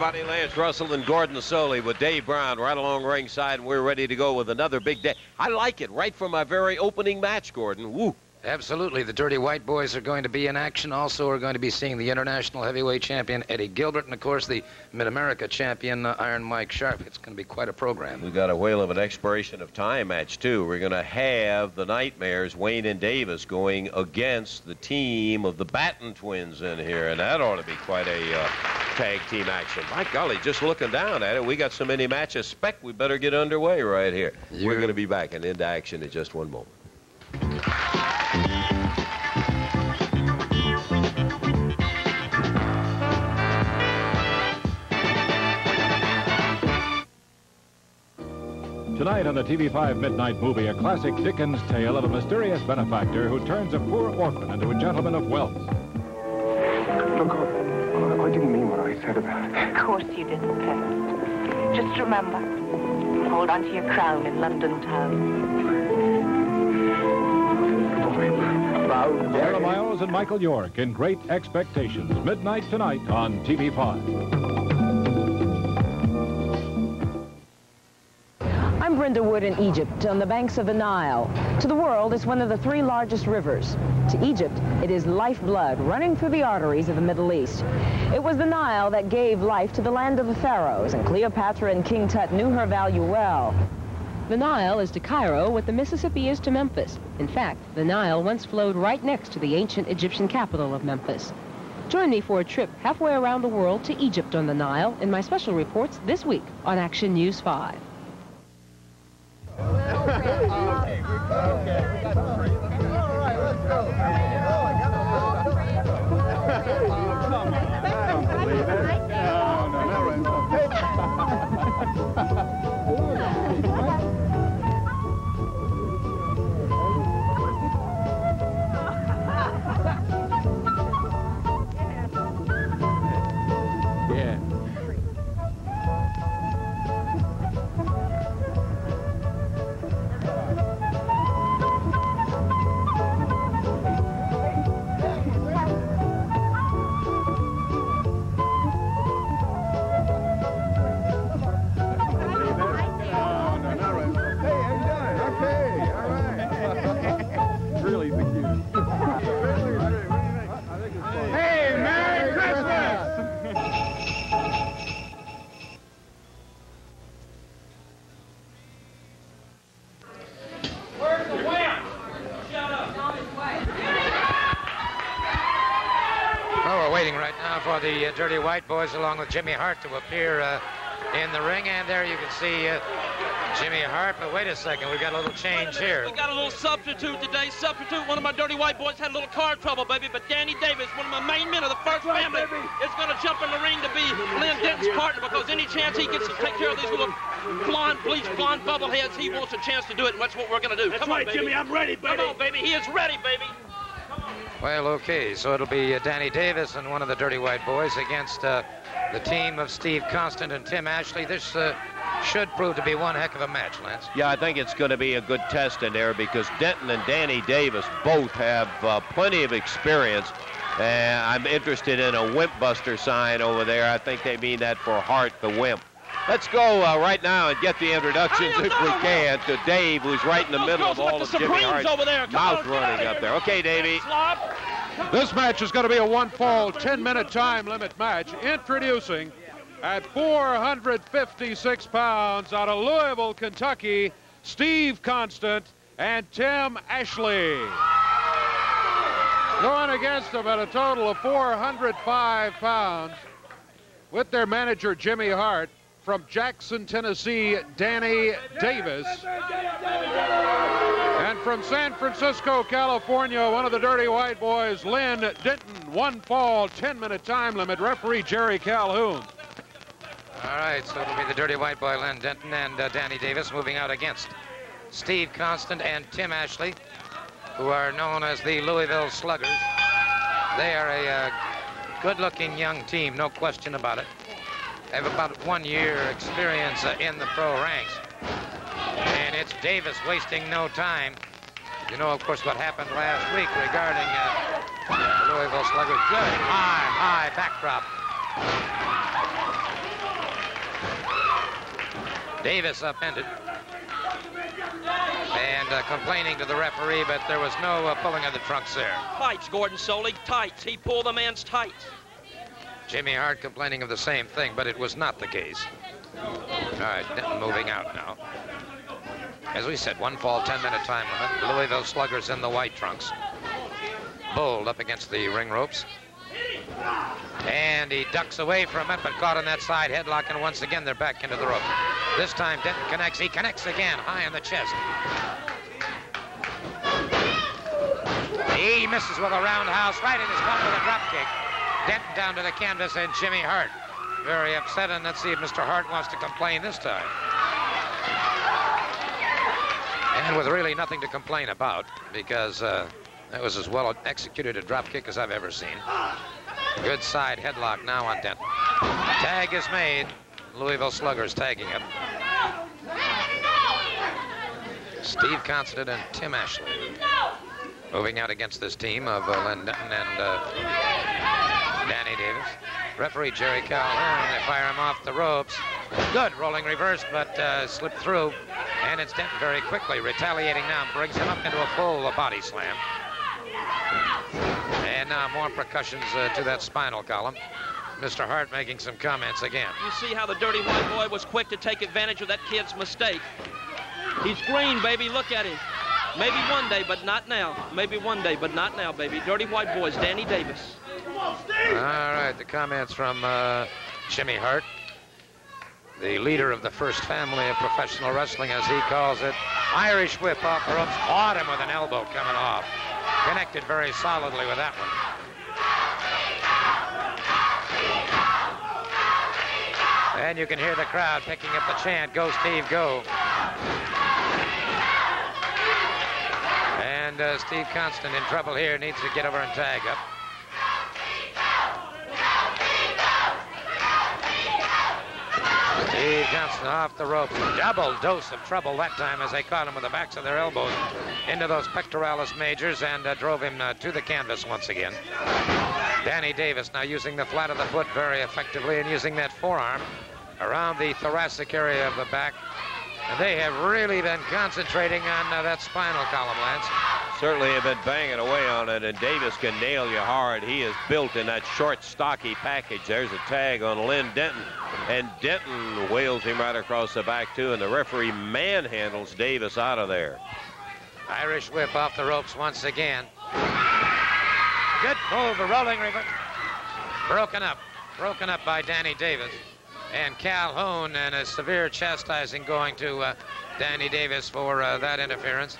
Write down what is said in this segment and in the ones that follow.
everybody. Lance Russell and Gordon Soley with Dave Brown right along ringside, and we're ready to go with another big day. I like it right from my very opening match, Gordon. Woo. Absolutely. The Dirty White Boys are going to be in action. Also, we're going to be seeing the international heavyweight champion, Eddie Gilbert, and, of course, the Mid-America champion, Iron Mike Sharp. It's going to be quite a program. We've got a whale of an expiration of time match, too. We're going to have the Nightmares, Wayne and Davis, going against the team of the Batten twins in here, and that ought to be quite a tag team action. My golly, just looking down at it, we got so many matches spec, we better get underway right here. We're going to be back and into action in just one moment. Tonight on the TV5 Midnight Movie, a classic Dickens tale of a mysterious benefactor who turns a poor orphan into a gentleman of wealth. Look, I didn't mean what I said about it. Of course you didn't, Pet. Just remember, hold on to your crown in London town. Sarah Miles and Michael York in Great Expectations. Midnight tonight on TV5. I'm Brenda Wood in Egypt, on the banks of the Nile. To the world, it's one of the 3 largest rivers. To Egypt, it is lifeblood running through the arteries of the Middle East. It was the Nile that gave life to the land of the pharaohs, and Cleopatra and King Tut knew her value well. The Nile is to Cairo what the Mississippi is to Memphis. In fact, the Nile once flowed right next to the ancient Egyptian capital of Memphis. Join me for a trip halfway around the world to Egypt on the Nile in my special reports this week on Action News 5. The Dirty White Boys along with Jimmy Hart to appear in the ring, and there you can see Jimmy Hart. But wait a second, we've got a little change here. We got a little substitute today. One of my Dirty White Boys had a little car trouble, baby, but Danny Davis, one of my main men of the first family, is going to jump in the ring to be Lynn Denton's partner, because any chance he gets to take care of these little bleached blonde bubbleheads, he wants a chance to do it, and that's what we're going to do. That's Come on, right, baby. Jimmy, I'm ready, baby. Come on, baby. He is ready, baby. Well, okay, so it'll be Danny Davis and one of the Dirty White Boys against the team of Steve Constant and Tim Ashley. This should prove to be one heck of a match, Lance. Yeah, I think it's going to be a good test in there, because Denton and Danny Davis both have plenty of experience. And I'm interested in a Wimp Buster sign over there. I think they mean that for Hart the Wimp. Let's go right now and get the introductions, if we can, to Dave, who's right in the middle of all of Jimmy Hart's mouth running up there. Okay, Davey. This match is going to be a one-fall, 10-minute time limit match. Introducing at 456 pounds out of Louisville, Kentucky, Steve Constant and Tim Ashley. Going against them at a total of 405 pounds with their manager, Jimmy Hart. From Jackson, Tennessee, Danny Davis. And from San Francisco, California, one of the Dirty White Boys, Lynn Denton. One fall, 10-minute time limit. Referee Jerry Calhoun. All right, so it'll be the Dirty White Boy, Lynn Denton, and Danny Davis moving out against Steve Constant and Tim Ashley, who are known as the Louisville Sluggers. They are a good-looking young team, no question about it. They have about 1 year experience in the pro ranks. And it's Davis wasting no time. You know, of course, what happened last week regarding the Louisville Sluggers. Good high backdrop. Davis upended. And complaining to the referee, but there was no pulling of the trunks there. Tights, Gordon Solie, tights. He pulled the man's tights. Jimmy Hart complaining of the same thing, but it was not the case. All right, Denton moving out now. As we said, 1 fall, 10-minute time limit. Louisville Sluggers in the white trunks. Bulled up against the ring ropes. And he ducks away from it, but caught on that side headlock, and once again they're back into the rope. This time Denton connects. He connects again, high in the chest. He misses with a roundhouse right in his bump with a drop kick. Denton down to the canvas, and Jimmy Hart very upset, and let's see if Mr. Hart wants to complain this time. And with really nothing to complain about, because that was as well executed a drop kick as I've ever seen. Good side headlock now on Denton. Tag is made. Louisville Sluggers tagging up. Steve Constant and Tim Ashley moving out against this team of Len Denton and Danny Davis. Referee Jerry Calhoun, they fire him off the ropes. Good rolling reverse, but slipped through. And it's Denton very quickly retaliating now, brings him up into a full body slam. And now more percussions to that spinal column. Mr. Hart making some comments again. You see how the dirty white boy was quick to take advantage of that kid's mistake. He's green, baby. Look at him. Maybe one day, but not now. Maybe one day, but not now, baby. Dirty white boys, Danny Davis. All right, the comments from Jimmy Hart, the leader of the first family of professional wrestling, as he calls it. Irish whip off the ropes, caught him with an elbow coming off. Connected very solidly with that one. And you can hear the crowd picking up the chant, "Go, Steve, go." And Steve Constant in trouble here, needs to get over and tag up. Steve Constant off the ropes. Double dose of trouble that time as they caught him with the backs of their elbows into those pectoralis majors and drove him to the canvas once again. Danny Davis now using the flat of the foot very effectively and using that forearm around the thoracic area of the back. And they have really been concentrating on that spinal column, Lance. Certainly have been banging away on it, and Davis can nail you hard. He is built in that short, stocky package. There's a tag on Len Denton, and Denton wails him right across the back, too, and the referee manhandles Davis out of there. Irish whip off the ropes once again. Good move, a rolling reverse. Broken up by Danny Davis. And Calhoun and a severe chastising going to Danny Davis for that interference.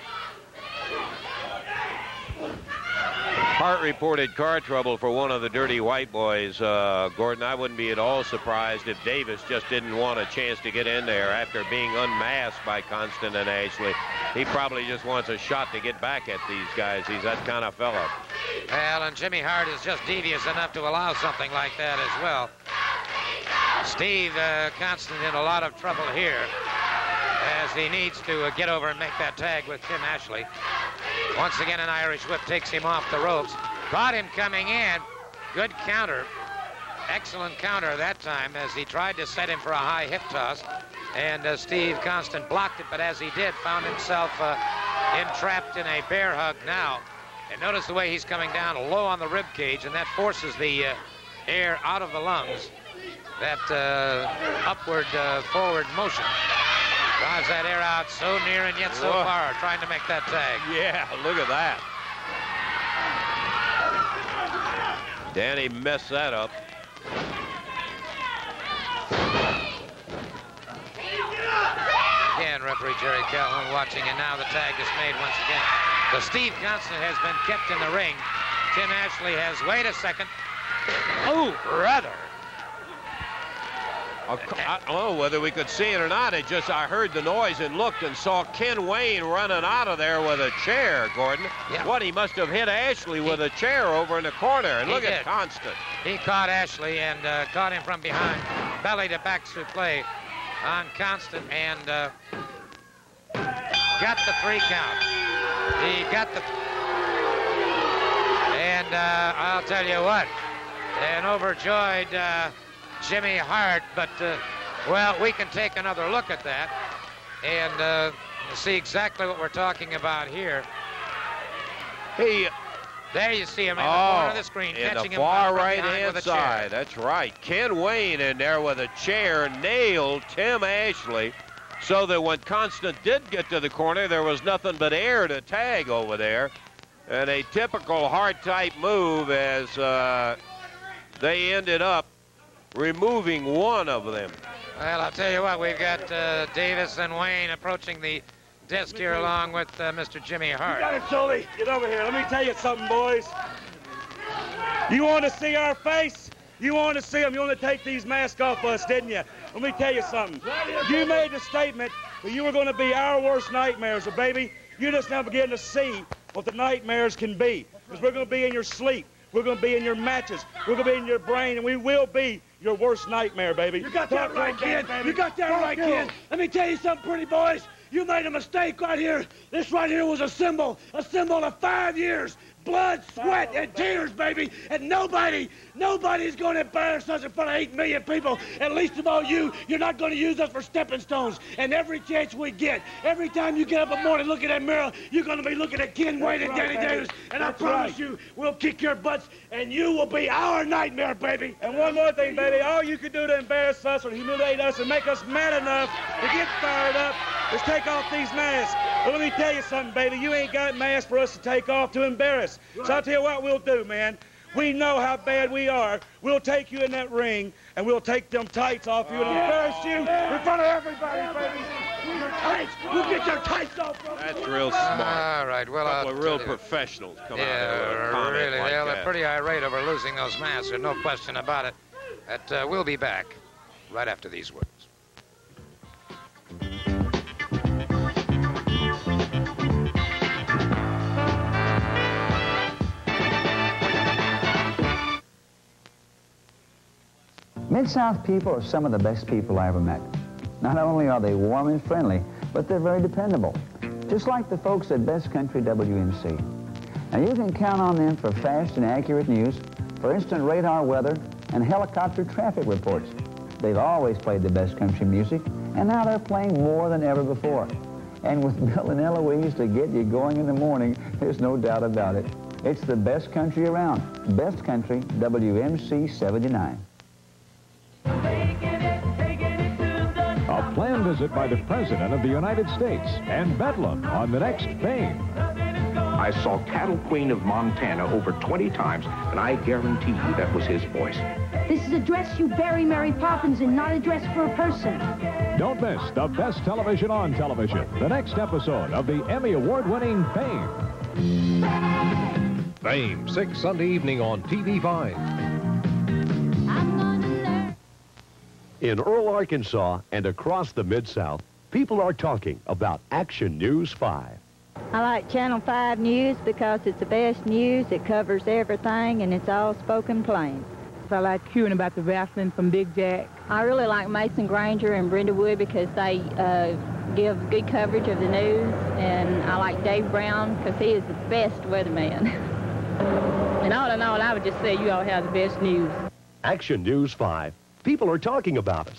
Hart reported car trouble for one of the dirty white boys. Gordon, I wouldn't be at all surprised if Davis just didn't want a chance to get in there after being unmasked by Constant and Ashley. He probably just wants a shot to get back at these guys. He's that kind of fella. Well, and Jimmy Hart is just devious enough to allow something like that as well. Steve Constant in a lot of trouble here as he needs to get over and make that tag with Tim Ashley. Once again, an Irish whip takes him off the ropes. Caught him coming in. Good counter. Excellent counter that time as he tried to set him for a high hip toss. And Steve Constant blocked it, but as he did, found himself entrapped in a bear hug now. And notice the way he's coming down low on the rib cage, and that forces the air out of the lungs. That upward, forward motion drives that air out so near and yet so far, trying to make that tag. Yeah, look at that. Danny messed that up. Again, referee Jerry Calhoun watching, and now the tag is made once again. So Steve Constant has been kept in the ring. Tim Ashley has, wait a second. Oh, brother. I don't know whether we could see it or not. I heard the noise and looked and saw Ken Wayne running out of there with a chair, Gordon. Yeah. What, he must have hit Ashley with a chair over in the corner. And look at Constant. He caught Ashley and caught him from behind. Belly to back souffle on Constant and got the 3 count. He got the... And I'll tell you what, an overjoyed... Jimmy Hart, but Well, we can take another look at that and see exactly what we're talking about here. There you see him in the corner of the screen, catching him far from right-hand with a side. chair. That's right. Ken Wayne in there with a chair nailed Tim Ashley, so that when Constant did get to the corner, there was nothing but air to tag over there. And a typical hard-type move as they ended up removing one of them. Well, I'll tell you what, we've got Davis and Wayne approaching the desk here along with Mr. Jimmy Hart. You got it, Sully. Get over here. Let me tell you something, boys. You want to see our face? You want to see them? You want to take these masks off us, didn't you? Let me tell you something. You made the statement that you were going to be our worst nightmares, so baby, you just now begin to see what the nightmares can be. Because we're going to be in your sleep. We're going to be in your matches. We're going to be in your brain, and we will be your worst nightmare, baby. You got that right, kid. You got that right, kid. Let me tell you something, pretty boys. You made a mistake right here. This right here was a symbol of 5 years. Blood, sweat, and tears, baby. And nobody's going to embarrass us in front of 8 million people. And least of all you, you're not going to use us for stepping stones. And every chance we get, every time you get up in the morning, look at that mirror, you're going to be looking at Ken Wayne and Danny Davis. And I promise you, we'll kick your butts, and you will be our nightmare, baby. And one more thing, baby. All you can do to embarrass us or humiliate us and make us mad enough to get fired up is take off these masks. But let me tell you something, baby. You ain't got masks for us to take off to embarrass. So I'll tell you what we'll do, man. We know how bad we are. We'll take you in that ring, and we'll take them tights off you and embarrass you in front of everybody, baby. Your tights. We'll get your tights off. That's real smart. All right, well, a couple of real professionals come out of comment really, like they're pretty irate over losing those masks. There's no question about it. But we'll be back right after these words. Mid-South people are some of the best people I ever met. Not only are they warm and friendly, but they're very dependable, just like the folks at Best Country WMC. Now you can count on them for fast and accurate news, for instant radar weather, and helicopter traffic reports. They've always played the best country music, and now they're playing more than ever before. And with Bill and Eloise to get you going in the morning, there's no doubt about it. It's the best country around. Best Country WMC 79. A planned visit by the President of the United States and Bedlam on the next Fame. I saw Cattle Queen of Montana over 20 times, and I guarantee you that was his voice. This is a dress you bury Mary Poppins in, not a dress for a person. Don't miss the best television on television. The next episode of the Emmy Award-winning Fame. Fame, 6 Sunday evening on TV5. In Earle, Arkansas, and across the Mid-South, people are talking about Action News 5. I like Channel 5 News because it's the best news. It covers everything, and it's all spoken plain. I like hearing about the wrestling from Big Jack. I really like Mason Granger and Brenda Wood because they give good coverage of the news, and I like Dave Brown because he is the best weatherman. And all in all, I would just say you all have the best news. Action News 5. People are talking about us.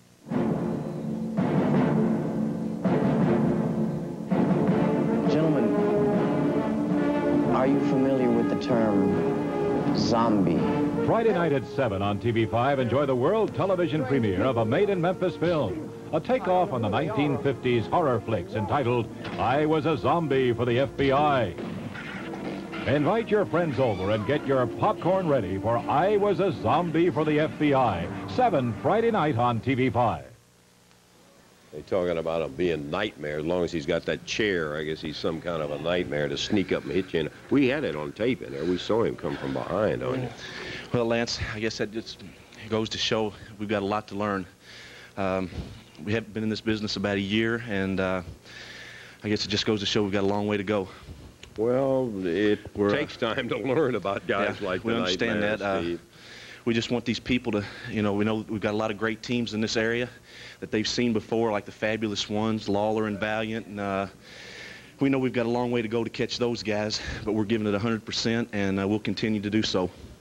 Gentlemen, are you familiar with the term zombie? Friday night at 7 on TV5, enjoy the world television premiere of a made-in-Memphis film. A takeoff on the 1950s horror flicks entitled, I Was a Zombie for the FBI. Invite your friends over and get your popcorn ready for I Was a Zombie for the FBI. 7 Friday night on TV5. They're talking about him being nightmare. As long as he's got that chair, I guess he's some kind of a nightmare to sneak up and hit you. We had it on tape in there. We saw him come from behind on you. Well, Lance, I guess that just goes to show we've got a lot to learn. We haven't been in this business about a year, and I guess it just goes to show we've got a long way to go. Well, it takes time to learn about guys like we understand that. We just want these people to, we know we've got a lot of great teams in this area that they've seen before, like the Fabulous Ones, Lawler and Valiant, and we know we've got a long way to go to catch those guys, but we're giving it 100%, and we'll continue to do so.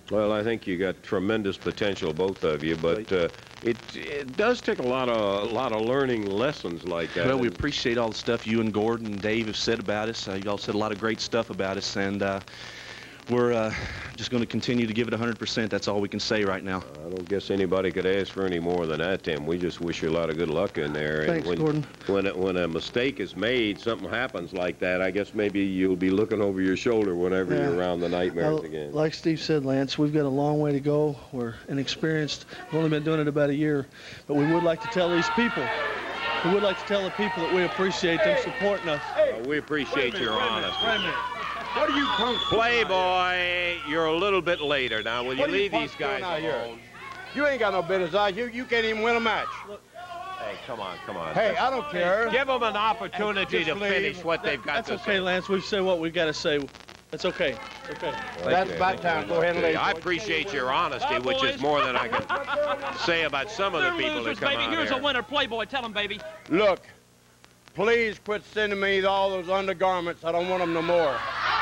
Well, I think you got tremendous potential, both of you, but it does take a lot of learning lessons like that. Well, we appreciate all the stuff you and Gordon and Dave have said about us. You all said a lot of great stuff about us, and we're just going to continue to give it 100%. That's all we can say right now. I don't guess anybody could ask for any more than that, Tim. We just wish you a lot of good luck in there. Thanks, Gordon. When a mistake is made, something happens like that, I guess maybe you'll be looking over your shoulder whenever you're around the nightmares again. Like Steve said, Lance, we've got a long way to go. We're inexperienced. We've only been doing it about a year. But we would like to tell these people, we would like to tell the people that we appreciate them supporting us. We appreciate your honesty. Wait a minute. What are you punks? Playboy, you're a little bit later. Now, will you leave these guys alone? You ain't got no business out here. You can't even win a match. Hey, come on. Hey, I don't care. Give them an opportunity to finish what they've got to say. That's okay, Lance. We've said what we've got to say. That's okay. Okay. That's about time. Go ahead and leave. I appreciate your honesty, which is more than I can say about some of the people that come out Here's here. a winner, Playboy. Tell them, baby. Look, please quit sending me all those undergarments. I don't want them no more.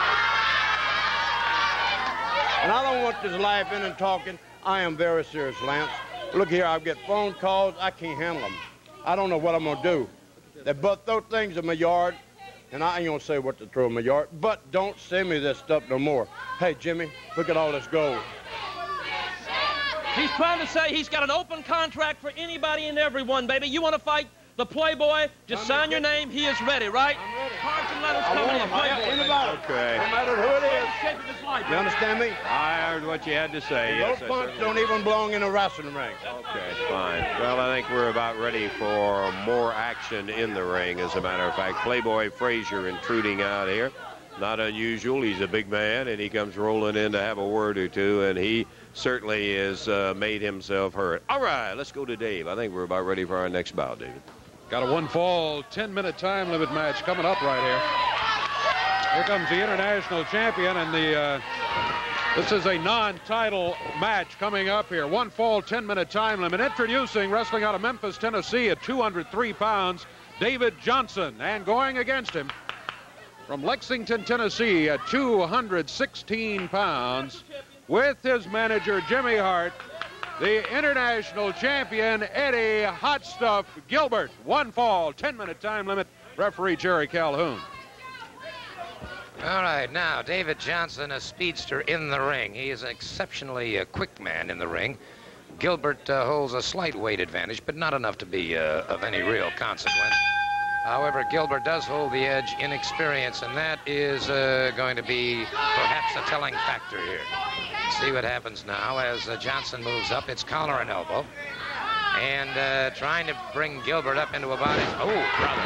And I don't want this laughing and talking. I am very serious, Lance. Look here, I get phone calls. I can't handle them. I don't know what I'm going to do. They both throw things in my yard, and I ain't going to say what to throw in my yard, but don't send me this stuff no more. Hey, Jimmy, look at all this gold. He's trying to say he's got an open contract for anybody and everyone, baby. You want to fight the Playboy? Just sign your name. He is ready, right? I'm ready. Cards and letters coming in. Playboy. Anybody. Okay. No matter who it is. You understand me? I heard what you had to say. Those Yes, punks don't even belong in a wrestling ring. Okay, fine. Well, I think we're about ready for more action in the ring, as a matter of fact. Playboy Frazier intruding out here. Not unusual. He's a big man, and he comes rolling in to have a word or two, and he certainly has made himself heard. All right, let's go to Dave. I think we're about ready for our next bout, David. Got a one-fall, 10-minute time limit match coming up right here. Here comes the international champion, and this is a non-title match coming up here. One-fall, 10-minute time limit. Introducing, wrestling out of Memphis, Tennessee at 203 pounds, David Johnson. And going against him from Lexington, Tennessee at 216 pounds, with his manager, Jimmy Hart, the international champion, Eddie Hot Stuff Gilbert. One fall, 10-minute time limit. Referee Jerry Calhoun. All right, now, David Johnson, a speedster in the ring. He is an exceptionally quick man in the ring. Gilbert holds a slight weight advantage, but not enough to be of any real consequence. However, Gilbert does hold the edge in experience, and that is going to be perhaps a telling factor here. See what happens now as Johnson moves up. It's collar and elbow. And trying to bring Gilbert up into a body. Oh, brother.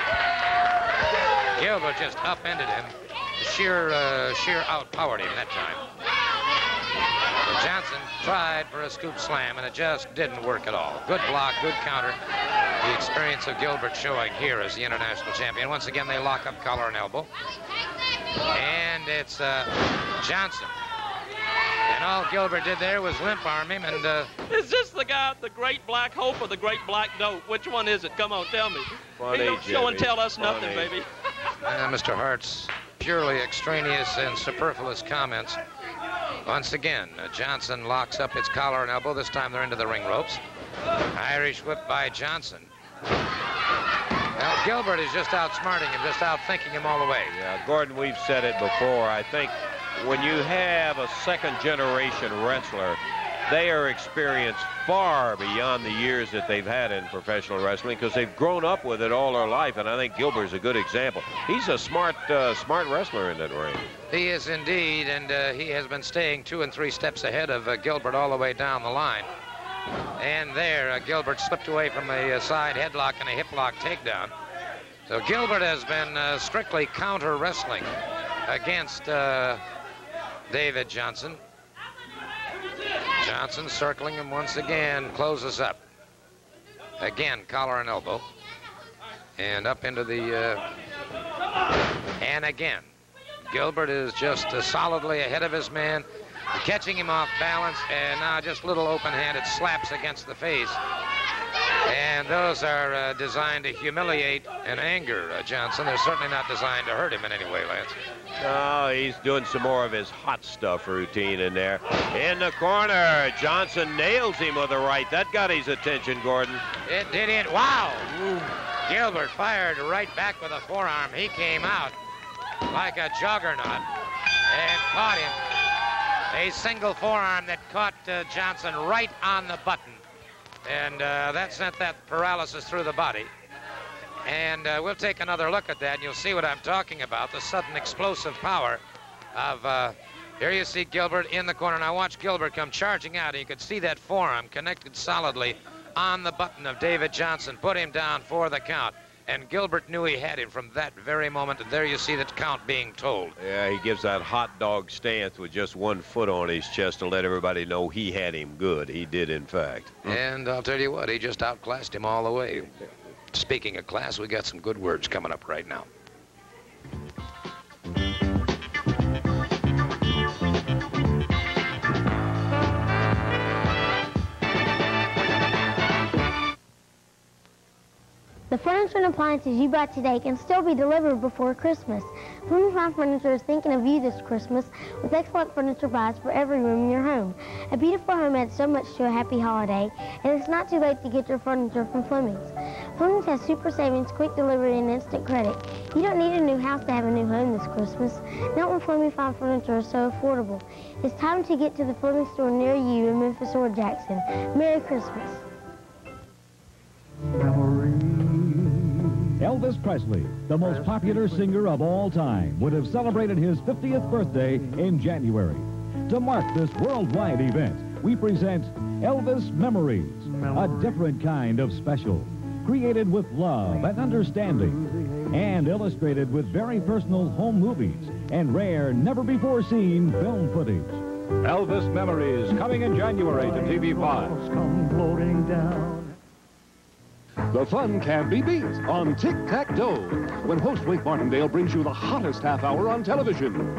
Gilbert just upended him. Sheer outpowered him that time. But Johnson tried for a scoop slam, and it just didn't work at all. Good block, good counter. The experience of Gilbert showing here as the international champion. Once again, they lock up collar and elbow. And it's Johnson. And all Gilbert did there was limp arm him, and Is this the guy, the Great Black Hope or the Great Black Dope? Which one is it? Come on, tell me. Funny, He don't show and Jimmy. tell us nothing, Funny. baby. Mr. Hart's purely extraneous and superfluous comments. Once again, Johnson locks up his collar and elbow. This time they're into the ring ropes. Irish whip by Johnson. Well, Gilbert is just outsmarting him, just outthinking him all the way. Yeah, Gordon, we've said it before. I think when you have a second-generation wrestler, they are experienced far beyond the years that they've had in professional wrestling because they've grown up with it all their life, and I think Gilbert's a good example. He's a smart wrestler in that ring. He is indeed, and he has been staying 2 and 3 steps ahead of Gilbert all the way down the line. And there, Gilbert slipped away from a side headlock and a hip lock takedown. So Gilbert has been strictly counter wrestling against David Johnson. Johnson circling him once again, closes up. Again, collar and elbow. And up into the... and again, Gilbert is just solidly ahead of his man, catching him off balance, and now just little open-handed slaps against the face And those are designed to humiliate and anger Johnson. They're certainly not designed to hurt him in any way, Lance. No, he's doing some more of his hot stuff routine in there. In the corner, Johnson nails him with a right. That got his attention, Gordon. It did it. Wow. Gilbert fired right back with a forearm. He came out like a juggernaut and caught him. A single forearm that caught Johnson right on the button. And that sent that paralysis through the body. And we'll take another look at that, and you'll see what I'm talking about, the sudden explosive power of... here you see Gilbert in the corner. Now watch Gilbert come charging out, and you could see that forearm connected solidly on the button of David Johnson, put him down for the count. And Gilbert knew he had him from that very moment, and there you see the count being told. Yeah, he gives that hot dog stance with just one foot on his chest to let everybody know he had him good. He did, in fact. And I'll tell you what, he just outclassed him all the way. Speaking of class, we got some good words coming up right now. The furniture and appliances you bought today can still be delivered before Christmas. Fleming Fine Furniture is thinking of you this Christmas with excellent furniture buys for every room in your home. A beautiful home adds so much to a happy holiday, and it's not too late to get your furniture from Fleming's. Fleming's has super savings, quick delivery, and instant credit. You don't need a new house to have a new home this Christmas. Not when Fleming Fine Furniture is so affordable. It's time to get to the Fleming store near you in Memphis or Jackson. Merry Christmas. Elvis Presley, the most popular singer of all time, would have celebrated his 50th birthday in January. To mark this worldwide event, we present Elvis Memories, a different kind of special, created with love and understanding, and illustrated with very personal home movies and rare, never-before-seen film footage. Elvis Memories, coming in January to TV5. Come floating down. The fun can't be beat on Tic-Tac-Dough when host Wink Martindale brings you the hottest half hour on television.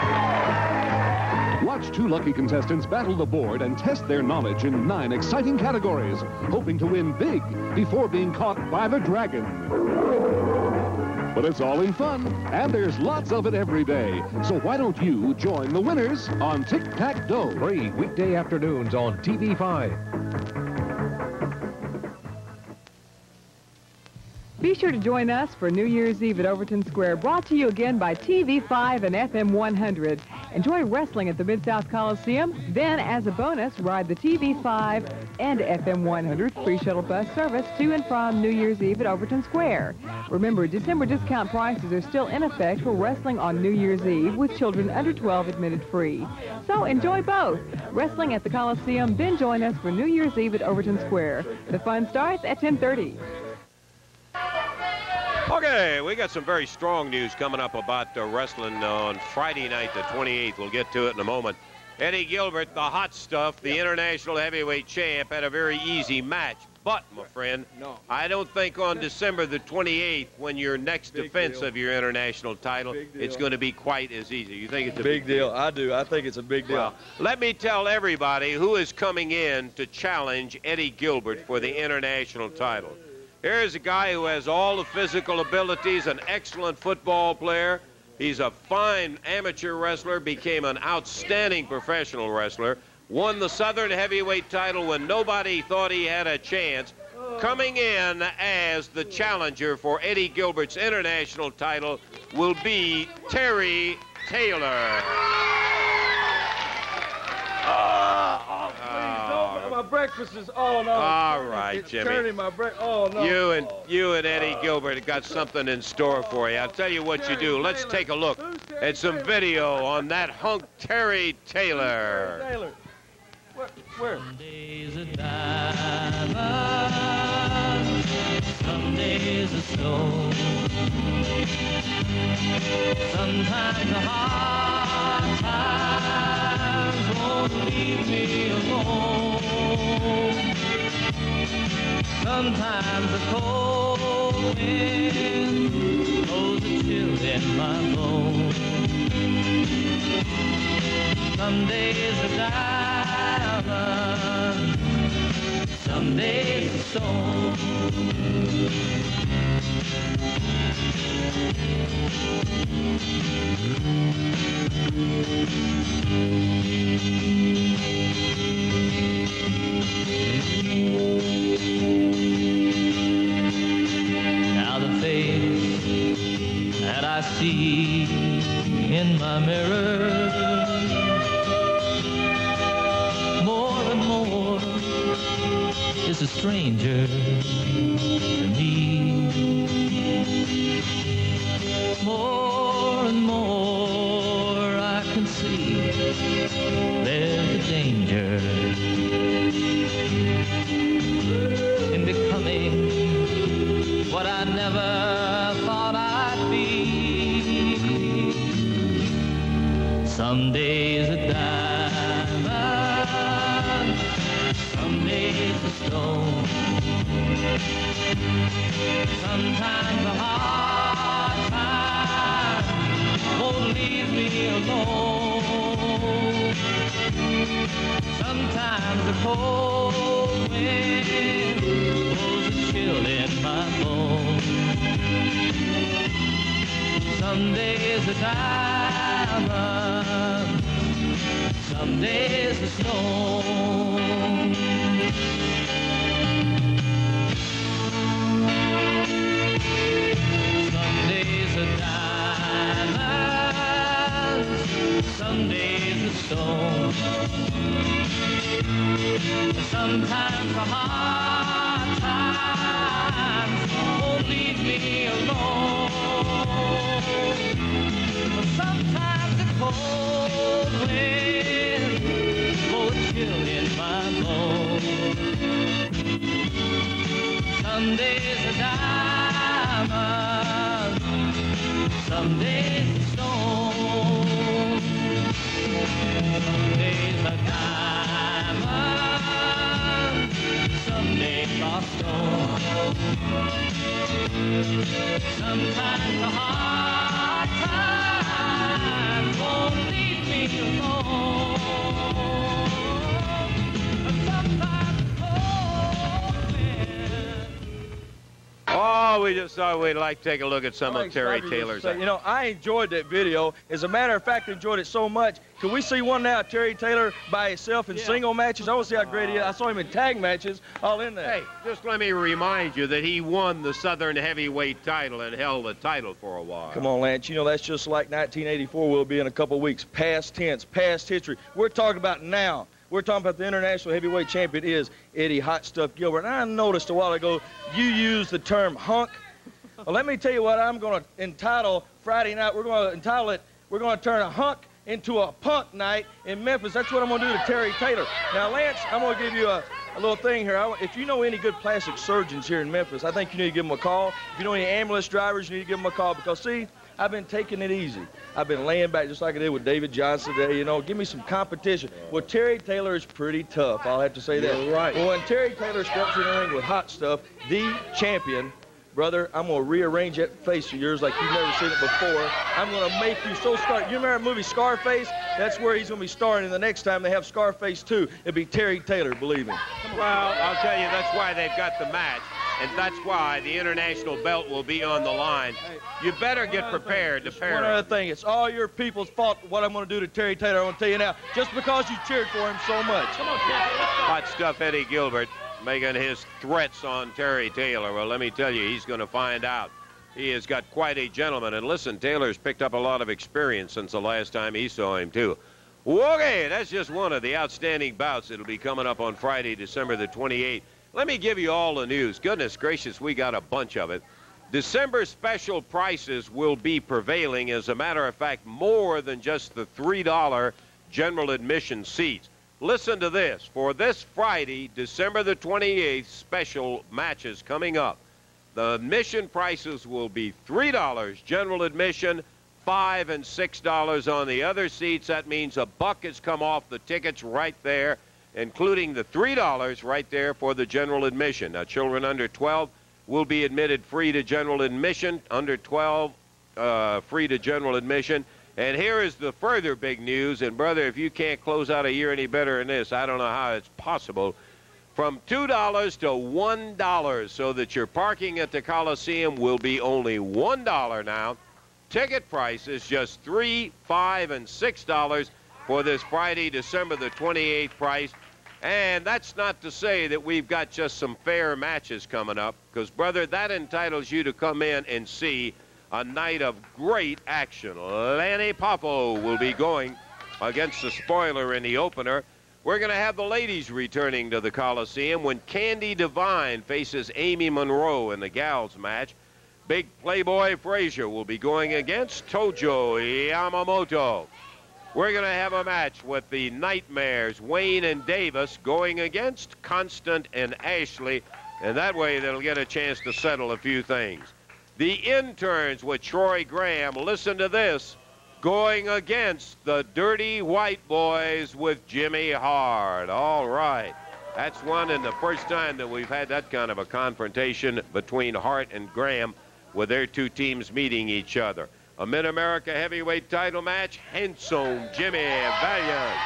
Watch two lucky contestants battle the board and test their knowledge in 9 exciting categories, hoping to win big before being caught by the dragon. But it's all in fun, and there's lots of it every day. So why don't you join the winners on Tic-Tac-Dough? Free weekday afternoons on TV5. Be sure to join us for New Year's Eve at Overton Square, brought to you again by TV5 and FM 100. Enjoy wrestling at the Mid-South Coliseum. Then, as a bonus, ride the TV5 and FM 100 free shuttle bus service to and from New Year's Eve at Overton Square. Remember, December discount prices are still in effect for wrestling on New Year's Eve with children under 12 admitted free. So enjoy both. Wrestling at the Coliseum, then join us for New Year's Eve at Overton Square. The fun starts at 10:30. Okay, we got some very strong news coming up about wrestling on Friday night, the 28th. We'll get to it in a moment. Eddie Gilbert, the hot stuff, the international heavyweight champ, had a very easy match. But, my friend, I don't think on December the 28th, when your next defense of your international title, it's going to be quite as easy. You think it's a big deal? I do. I think it's a big deal. Well, let me tell everybody who is coming in to challenge Eddie Gilbert for the international title. Here's a guy who has all the physical abilities, an excellent football player. He's a fine amateur wrestler, became an outstanding professional wrestler, won the Southern Heavyweight title when nobody thought he had a chance. Coming in as the challenger for Eddie Gilbert's international title will be Terry Taylor. My breakfast is all no. All right, it's Jimmy. Turning my oh no. You and Eddie Gilbert have got something in store for you. I'll tell you what you do. Let's take a look at some video on that hunk Terry Taylor. Taylor. Where? Some days a diamond, some days a stone. Sometimes the hard times won't leave me alone. Sometimes the cold wind blows a chill in my bones. Some days a diamond, some days a stone. Now the face that I see in my mirror, more and more is a stranger to me. More and more I can see there's a danger in becoming what I never thought I'd be. Some days a diamond, some days a stone. Sometimes a hard time won't leave me alone. Sometimes the cold wind blows a chill in my bones. Some days a diamond, some days a stone. Some days a diamond, some days a stone. Sometimes the hard times won't leave me alone. Sometimes the cold wind blows a chill in my bones. Some days a diamond, some days a stone. Some days a diamond, some days a stone. Sometimes the hard times won't leave me alone. Sometimes the cold wind. Oh, we just thought we'd like to take a look at some of Terry Taylor's. You know, I enjoyed that video. As a matter of fact, I enjoyed it so much. Can we see one now, Terry Taylor by himself in single matches? I want to see how great he is. I saw him in tag matches, all in there. Hey, just let me remind you that he won the Southern Heavyweight title and held the title for a while. Come on, Lance. You know, that's just like 1984 will be in a couple weeks. Past tense, past history. We're talking about now. We're talking about the international heavyweight champion is Eddie Hot Stuff Gilbert. And I noticed a while ago you used the term hunk. Well, let me tell you what I'm going to entitle Friday night. We're going to entitle it, we're going to turn a hunk into a punk night in Memphis. That's what I'm going to do to Terry Taylor. Now, Lance, I'm going to give you a little thing here. If you know any good plastic surgeons here in Memphis, I think you need to give them a call. If you know any ambulance drivers, you need to give them a call because, see, I've been taking it easy. I've been laying back just like I did with David Johnson today. You know, give me some competition. Well, Terry Taylor is pretty tough. I'll have to say that. You're right. Well, when Terry Taylor steps in the ring with Hot Stuff, the champion, brother, I'm going to rearrange that face of yours like you've never seen it before. I'm going to make you so scar. You remember that movie Scarface? That's where he's going to be starring. And the next time they have Scarface 2, it'll be Terry Taylor, believe me. Well, I'll tell you, that's why they've got the match. And that's why the international belt will be on the line. You better get prepared to pair. One other thing, it's all your people's fault what I'm going to do to Terry Taylor. I'm going to tell you now, just because you cheered for him so much. Come on, Hot Stuff Eddie Gilbert making his threats on Terry Taylor. Well, let me tell you, he's going to find out. He has got quite a gentleman. And listen, Taylor's picked up a lot of experience since the last time he saw him, too. Okay, that's just one of the outstanding bouts that'll be coming up on Friday, December the 28th. Let me give you all the news. Goodness gracious, we got a bunch of it. December special prices will be prevailing. As a matter of fact, more than just the $3 general admission seats. Listen to this. For this Friday, December the 28th, special matches coming up. The admission prices will be $3 general admission, $5 and $6 on the other seats. That means a buck has come off the tickets right there, including the $3 right there for the general admission. Now, children under 12 will be admitted free to general admission. Under 12, free to general admission. And here is the further big news. And, brother, if you can't close out a year any better than this, I don't know how it's possible. from $2 to $1, so that your parking at the Coliseum will be only $1 now. Ticket price is just $3, $5, and $6 for this Friday, December the 28th price. And that's not to say that we've got just some fair matches coming up, because, brother, that entitles you to come in and see a night of great action. Lanny Poffo will be going against the spoiler in the opener. We're going to have the ladies returning to the Coliseum when Candy Devine faces Amy Monroe in the gals match. Big Playboy Frazier will be going against Tojo Yamamoto. We're going to have a match with the Nightmares, Wayne and Davis, going against Constant and Ashley, and that way they'll get a chance to settle a few things. The Interns with Troy Graham, listen to this, going against the Dirty White Boys with Jimmy Hart. All right. That's one and the first time that we've had that kind of a confrontation between Hart and Graham with their two teams meeting each other. A Mid-America heavyweight title match, Handsome Jimmy Valiant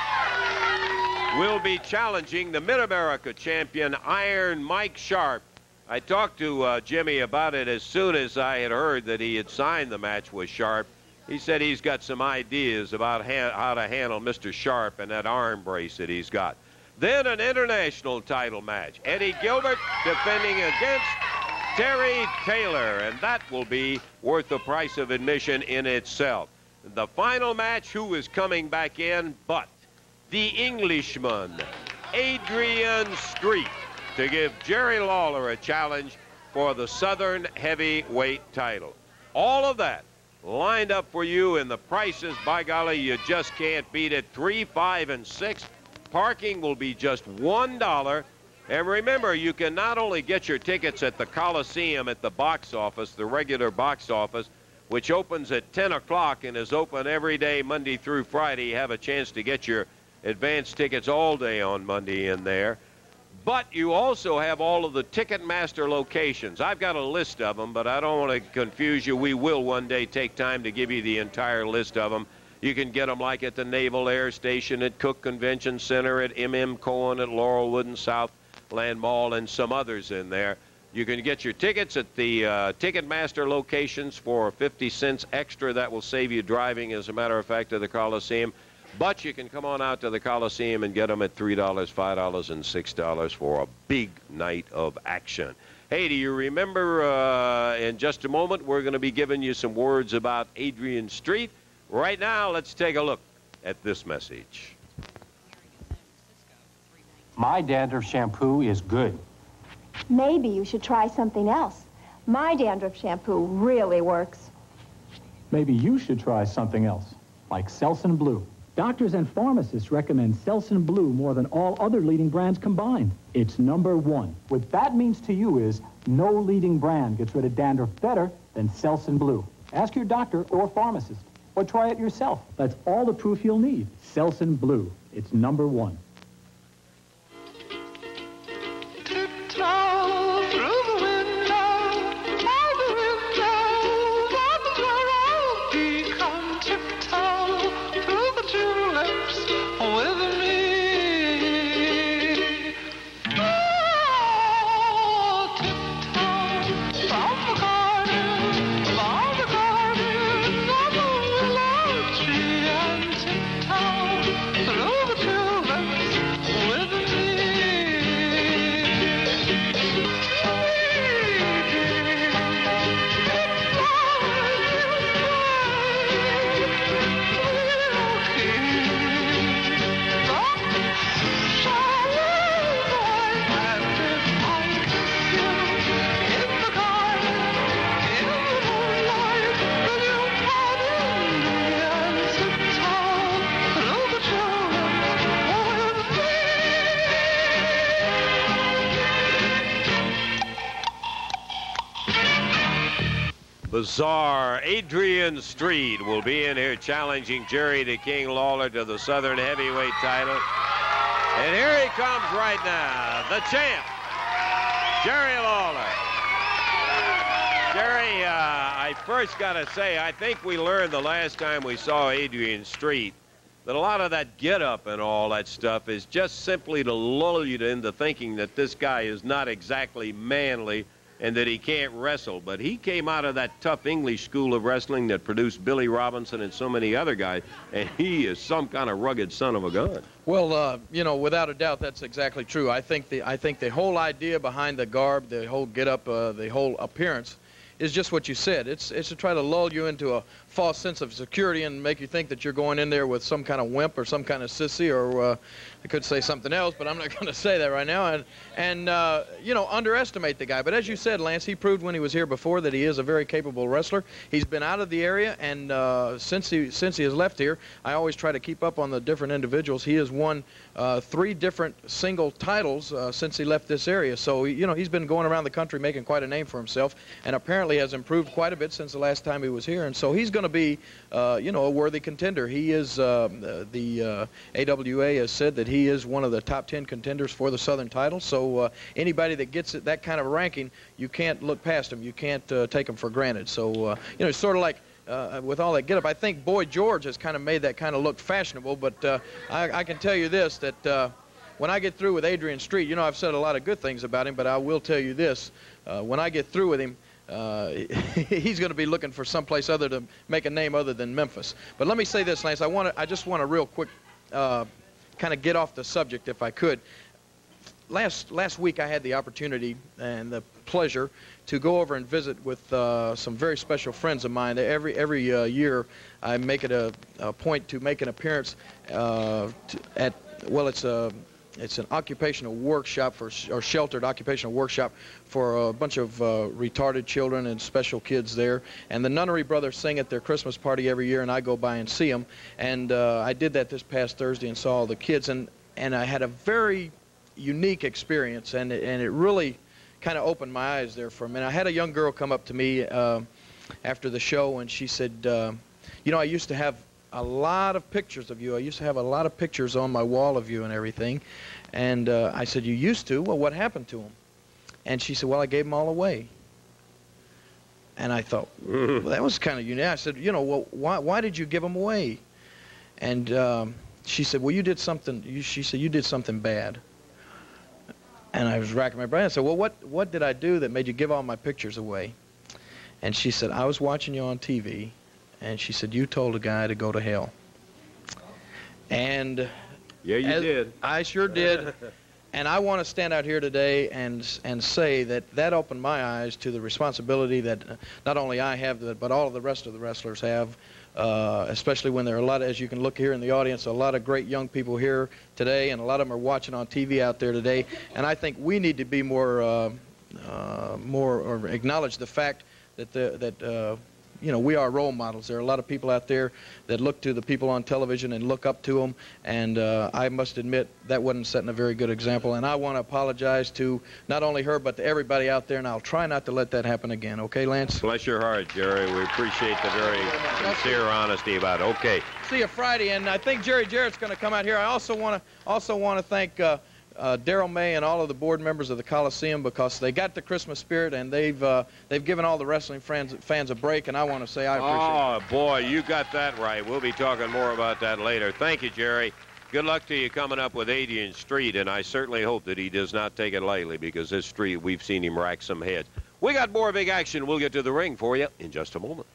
will be challenging the Mid-America champion, Iron Mike Sharp. I talked to Jimmy about it as soon as I had heard that he had signed the match with Sharp. He said he's got some ideas about how to handle Mr. Sharp and that arm brace that he's got. Then an international title match, Eddie Gilbert defending against Terry Taylor, and that will be worth the price of admission in itself. The final match, who is coming back in but the Englishman, Adrian Street, to give Jerry Lawler a challenge for the Southern heavyweight title. All of that lined up for you, and the prices, by golly, you just can't beat it. $3, $5, and $6. Parking will be just $1. And remember, you can not only get your tickets at the Coliseum at the box office, the regular box office, which opens at 10 o'clock and is open every day, Monday through Friday. You have a chance to get your advance tickets all day on Monday in there. But you also have all of the Ticketmaster locations. I've got a list of them, but I don't want to confuse you. We will one day take time to give you the entire list of them. You can get them like at the Naval Air Station, at Cook Convention Center, at M.M. Cohen, at Laurelwood and Southland Mall, and some others in there. You can get your tickets at the Ticketmaster locations for 50 cents extra. That will save you driving, as a matter of fact, to the Coliseum. But you can come on out to the Coliseum and get them at $3, $5, and $6 for a big night of action. Hey, do you remember in just a moment we're going to be giving you some words about Adrian Street? Right now, let's take a look at this message. My dandruff shampoo is good. Maybe you should try something else. My dandruff shampoo really works. Maybe you should try something else, like Selsun Blue. Doctors and pharmacists recommend Selsun Blue more than all other leading brands combined. It's #1. What that means to you is no leading brand gets rid of dandruff better than Selsun Blue. Ask your doctor or pharmacist, or try it yourself. That's all the proof you'll need. Selsun Blue. It's #1. Bizarre. Adrian Street will be in here challenging Jerry the King Lawler to the Southern heavyweight title. And here he comes right now, the champ, Jerry Lawler. Jerry, I first got to say, I think we learned the last time we saw Adrian Street that a lot of that get-up and all that stuff is just simply to lull you into thinking that this guy is not exactly manly and that he can't wrestle. But he came out of that tough English school of wrestling that produced Billy Robinson and so many other guys, and he is some kind of rugged son of a gun. Well, you know, without a doubt, that's exactly true. I think the whole idea behind the garb, the whole get-up, the whole appearance, is just what you said. It's to try to lull you into a false sense of security and make you think that you're going in there with some kind of wimp or some kind of sissy, or I could say something else, but I'm not going to say that right now, and you know, underestimate the guy. But as you said, Lance, he proved when he was here before that he is a very capable wrestler. He's been out of the area, and since he has left here, I always try to keep up on the different individuals. He has won 3 different single titles since he left this area. So, you know, he's been going around the country making quite a name for himself, and apparently has improved quite a bit since the last time he was here. And so he's going to be, you know, a worthy contender. He is, the AWA has said that he is one of the top 10 contenders for the Southern title. So anybody that gets that kind of ranking, you can't look past him. You can't take him for granted. So, you know, it's sort of like, with all that get-up, I think Boy George has kind of made that kind of look fashionable, but I can tell you this, that when I get through with Adrian Street, you know, I've said a lot of good things about him, but I will tell you this, when I get through with him, he's going to be looking for someplace other to make a name other than Memphis. But let me say this, Lance, I just want to real quick kind of get off the subject if I could. Last week I had the opportunity and the pleasure to go over and visit with some very special friends of mine. Every year I make it a point to make an appearance at, well, it's an occupational workshop or sheltered occupational workshop for a bunch of retarded children and special kids there. And the Nunnery Brothers sing at their Christmas party every year, and I go by and see them. And I did that this past Thursday and saw all the kids, and I had a very unique experience, and it really kind of opened my eyes there for a minute. I had a young girl come up to me after the show, and she said, you know, I used to have a lot of pictures of you. I used to have a lot of pictures on my wall of you and everything. And I said, you used to? Well, what happened to them? And she said, well, I gave them all away. And I thought, well, that was kind of unique. I said, you know, well, why did you give them away? And she said, well, you did something. She said, you did something bad. And I was racking my brain. I said, well, what did I do that made you give all my pictures away? And she said, I was watching you on TV, and she said, you told a guy to go to hell. And yeah, you did. I sure did. And I want to stand out here today and say that opened my eyes to the responsibility that not only I have, but all of the rest of the wrestlers have, especially when there are a lot of, as you can look here in the audience, a lot of great young people here today, and a lot of them are watching on TV out there today. And I think we need to be more or acknowledge the fact that you know, we are role models. There are a lot of people out there that look to the people on television and look up to them, and I must admit that wasn't setting a very good example. And I want to apologize to not only her, but to everybody out there, and I'll try not to let that happen again. Okay, Lance? Bless your heart, Jerry. We appreciate the very sincere honesty about it. Okay. See you Friday, and I think Jerry Jarrett's going to come out here. I also want to thank Daryl May and all of the board members of the Coliseum, because they got the Christmas spirit, and they've given all the wrestling fans a break, and I want to say I appreciate it. Oh, boy, you got that right. We'll be talking more about that later. Thank you, Jerry. Good luck to you coming up with Adrian Street, and I certainly hope that he does not take it lightly, because this Street, we've seen him rack some heads. We got more big action. We'll get to the ring for you in just a moment.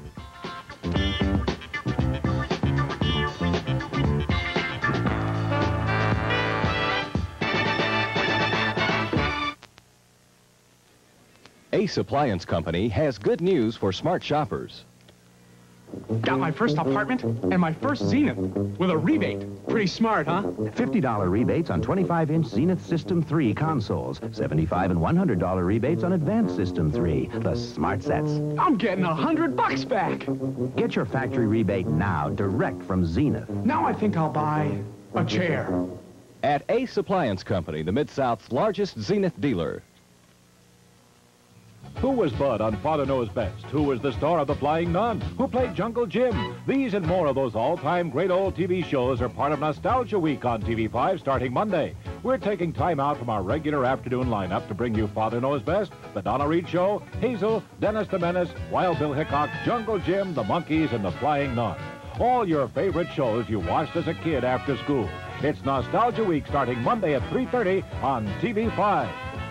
Ace Appliance Company has good news for smart shoppers. Got my first apartment and my first Zenith with a rebate. Pretty smart, huh? $50 rebates on 25-inch Zenith System 3 consoles. $75 and $100 rebates on Advanced System 3, the smart sets. I'm getting $100 back. Get your factory rebate now, direct from Zenith. Now I think I'll buy a chair. At Ace Appliance Company, the Mid-South's largest Zenith dealer. Who was Bud on Father Knows Best? Who was the star of The Flying Nun? Who played Jungle Jim? These and more of those all-time great old TV shows are part of Nostalgia Week on TV5 starting Monday. We're taking time out from our regular afternoon lineup to bring you Father Knows Best, The Donna Reed Show, Hazel, Dennis the Menace, Wild Bill Hickok, Jungle Jim, The Monkees, and The Flying Nun. All your favorite shows you watched as a kid after school. It's Nostalgia Week starting Monday at 3:30 on TV5.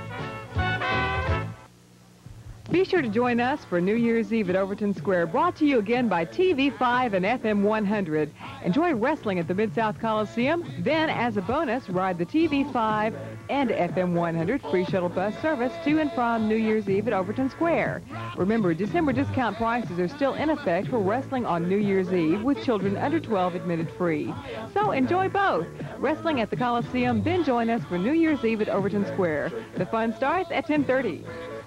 Be sure to join us for New Year's Eve at Overton Square, brought to you again by TV5 and FM 100. Enjoy wrestling at the Mid-South Coliseum. Then, as a bonus, ride the TV5 and FM 100 free shuttle bus service to and from New Year's Eve at Overton Square. Remember, December discount prices are still in effect for wrestling on New Year's Eve with children under 12 admitted free. So enjoy both. Wrestling at the Coliseum, then join us for New Year's Eve at Overton Square. The fun starts at 10:30.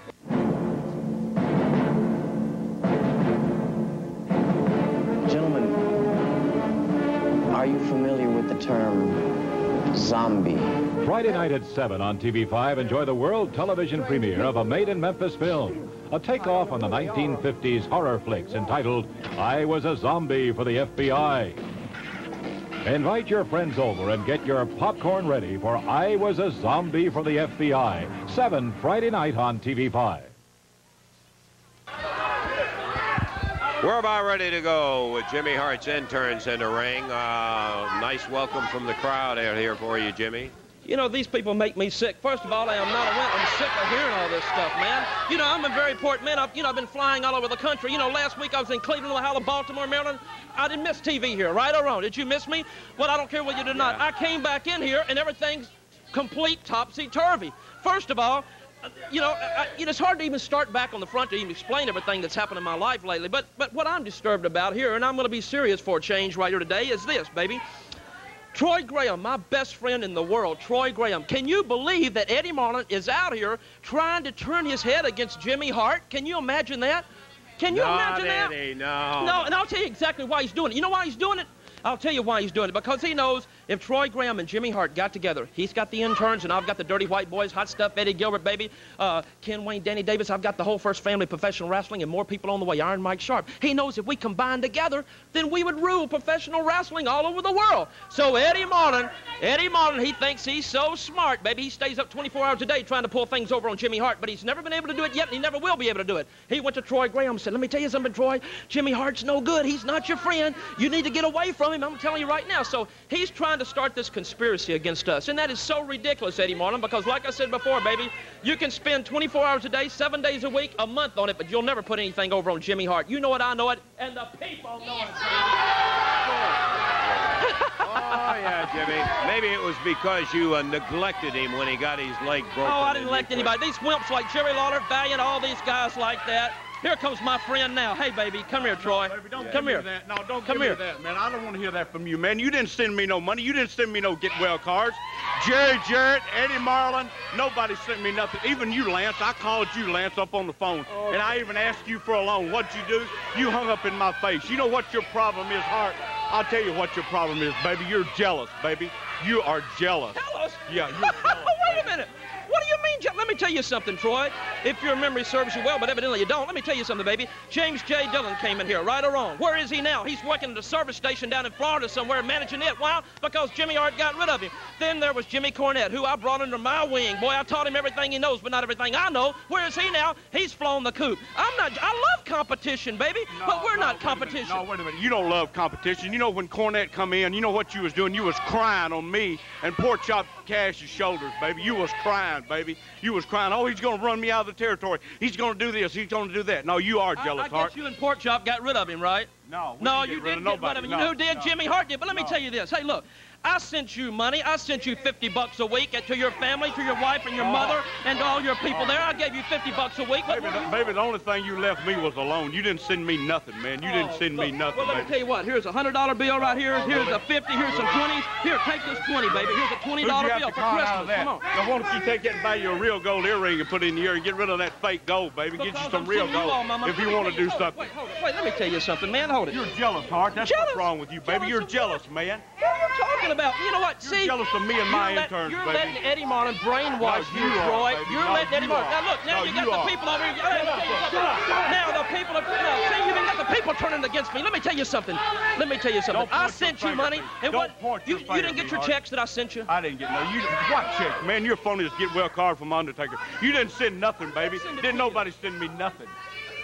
Gentlemen, are you familiar with the term zombie? Friday night at 7 on TV5, enjoy the world television premiere of a made-in-Memphis film. A takeoff on the 1950s horror flicks entitled I Was a Zombie for the FBI. Invite your friends over and get your popcorn ready for I Was a Zombie for the FBI. 7 Friday night on TV5. We're about ready to go with Jimmy Hart's interns in the ring. Nice welcome from the crowd out here for you, Jimmy. You know, these people make me sick. First of all, I am not a wimp. I'm sick of hearing all this stuff, man. You know, I'm a very important man. I've been flying all over the country. You know, last week I was in Cleveland, Ohio, Baltimore, Maryland. I didn't miss TV here, right or wrong. Did you miss me? Well, I don't care whether you did not. I came back in here, and everything's complete topsy-turvy. First of all, you know, it's hard to even start back on the front to even explain everything that's happened in my life lately. But what I'm disturbed about here, and I'm going to be serious for a change right here today, is this, baby. Troy Graham, my best friend in the world, Troy Graham. Can you believe that Eddie Marlin is out here trying to turn his head against Jimmy Hart? Can you imagine that? Can you imagine that? Eddie, no. No, and I'll tell you exactly why he's doing it. You know why he's doing it? I'll tell you why he's doing it. Because he knows if Troy Graham and Jimmy Hart got together, he's got the interns and I've got the Dirty White Boys, Hot Stuff, Eddie Gilbert, baby, Ken Wayne, Danny Davis. I've got the whole First Family Professional Wrestling and more people on the way, Iron Mike Sharp. He knows if we combine together, then we would rule professional wrestling all over the world. So Eddie Marlin, he thinks he's so smart, baby. He stays up 24 hours a day trying to pull things over on Jimmy Hart, but he's never been able to do it yet, and he never will be able to do it. He went to Troy Graham and said, let me tell you something, Troy. Jimmy Hart's no good. He's not your friend. You need to get away from him. I'm telling you right now. So he's trying to start this conspiracy against us, and that is so ridiculous, Eddie Marlin, because like I said before, baby, you can spend 24 hours a day, 7 days a week, a month on it, but you'll never put anything over on Jimmy Hart. You know it, I know it, and the people know it. Oh, yeah, Jimmy. Maybe it was because you neglected him when he got his leg broken. Oh, I didn't neglect anybody. These wimps like Jerry Lawler, Valiant, all these guys like that. Here comes my friend now. Hey, baby, come here, Troy. Baby, don't come here. That. No, don't come here. That, man. I don't want to hear that from you, man. You didn't send me no money. You didn't send me no get-well cards. Jerry Jarrett, Eddie Marlin, nobody sent me nothing. Even you, Lance. I called you, Lance, up on the phone, and I even asked you for a loan. What'd you do? You hung up in my face. You know what your problem is, Hart? I'll tell you what your problem is, baby. You're jealous, baby. You are jealous. Jealous? Yeah, you're jealous. Wait a minute. What do you mean, let me tell you something, Troy. If your memory serves you well, but evidently you don't, let me tell you something, baby. James J. Dillon came in here, right or wrong. Where is he now? He's working at a service station down in Florida somewhere, managing it. Why? Because Jimmy Hart got rid of him. Then there was Jimmy Cornette, who I brought under my wing. Boy, I taught him everything he knows, but not everything I know. Where is he now? He's flown the coop. I love competition, baby, but we're not competition. No, wait a minute. You don't love competition. You know when Cornette come in, you know what you was doing? You was crying on me and Pork Chop Cash's shoulders, baby. You was crying, baby. You was crying, oh, he's going to run me out of the territory. He's going to do this. He's going to do that. No, you are jealous, Hart. I guess you and Pork Chop got rid of him, right? No, you didn't get rid of him. You know who did? Jimmy Hart did. But let me tell you this. Hey, look. I sent you money. I sent you $50 a week to your family, to your wife and your mother, and to all your people there. I gave you $50 a week. Baby, the only thing you left me was a loan. You didn't send me nothing, man. You didn't send me nothing, Well, let me tell you what. Here's a $100 bill right here. Here's a 50. Here's some 20s. Here, take this 20, baby. Here's a $20 bill for Christmas. Come on. Now, why don't you take that and buy you a real gold earring and put it in the ear and get rid of that fake gold, baby. Get you some real gold if you want to do something. Wait, hold it. Wait, let me tell you something, man. Hold it. You're jealous, Hart. That's what's wrong with you, baby. You're jealous, man. What are you talking about? You know what? You're jealous of me and my interns, You're baby. letting Eddie Marlin brainwash you, Troy. You're letting Eddie Marlin. Now look, now you got the people over here. Now the people are. See, you got the people turning against me. Let me tell you something. I sent you money, and what? You didn't get your checks that I sent you. I didn't get no. What checks, man? Your phone is get well card from Undertaker. You didn't send nothing, baby. Didn't nobody send me nothing.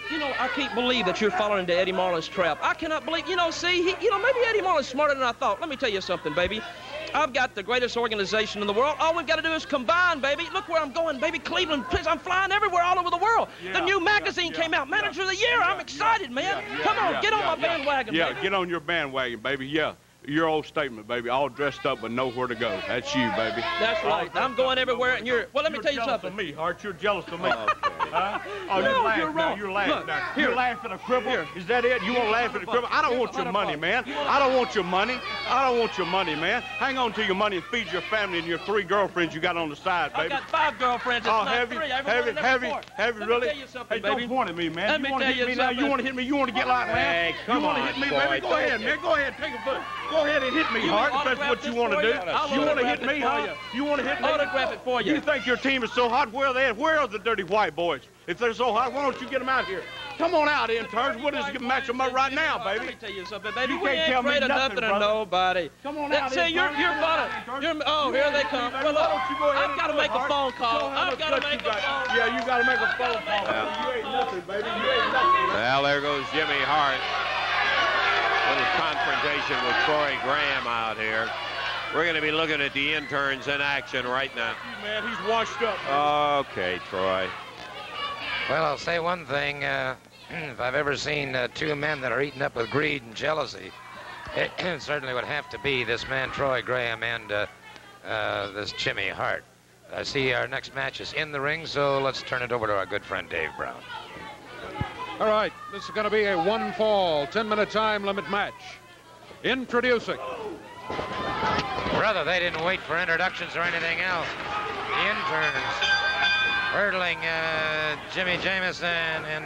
You know, I can't believe that you're falling into Eddie Marlin's trap. I cannot believe, you know, see, maybe Eddie Marlin's smarter than I thought. Let me tell you something, baby. I've got the greatest organization in the world. All we've got to do is combine, baby. Look where I'm going, baby. Cleveland, please, I'm flying everywhere all over the world. The new magazine came out, Manager of the Year. I'm excited, man. Come on, get on my bandwagon, baby. Yeah, get on your bandwagon, baby, yeah. Your old statement, baby, all dressed up but nowhere to go. That's you, baby. That's right. I'm going everywhere, and you're... Well, let me tell you something. You're jealous of me, Hart. You're jealous of me. Huh? Oh, no, you're wrong. You're laughing Look, now. here. You're laughing at a cripple? Here. Is that it? You want to laugh at a cripple? I don't want your money, man. I don't want your money. I don't want your money, man. Hang on to your money and feed your family and your 3 girlfriends you got on the side, baby. I've got 5 girlfriends. It's not 3. Have you really? Let me tell you something, hey, baby. don't point at me, man. Let me tell you something. You want to hit me? You want to get like that? Hey, come on, You want to hit me, boy. baby? Go ahead, man. Go ahead. Take a foot. Go ahead and hit me, Hart, if that's what you want to do. You want to hit me, huh? You want to hit me? Autograph it for you. You think your team is so hot? Where are they at? Where are the dirty white boys? If they're so hot, why don't you get them out here? Come on out, interns. We'll just match them up right now, baby. Let me tell you something, baby. You We can't ain't tell me afraid of nothing, nothing or brother. nobody. Come on out, See, you're funny. Oh, here they come. Well, look, I've got to make a phone call. I've got to make a phone call. Yeah, you got to make a phone call. You ain't nothing, baby. You ain't nothing. Well, there goes Jimmy Hart. Little confrontation with Troy Graham out here. We're going to be looking at the interns in action right now. Man, he's washed up. Okay, Troy. Well, I'll say one thing. If I've ever seen 2 men that are eaten up with greed and jealousy, it certainly would have to be this man, Troy Graham, and this Jimmy Hart. I see our next match is in the ring, so let's turn it over to our good friend Dave Brown. All right, this is going to be a 1-fall, 10-minute time limit match. Introducing. Brother, they didn't wait for introductions or anything else. The interns hurdling Jimmy Jamison and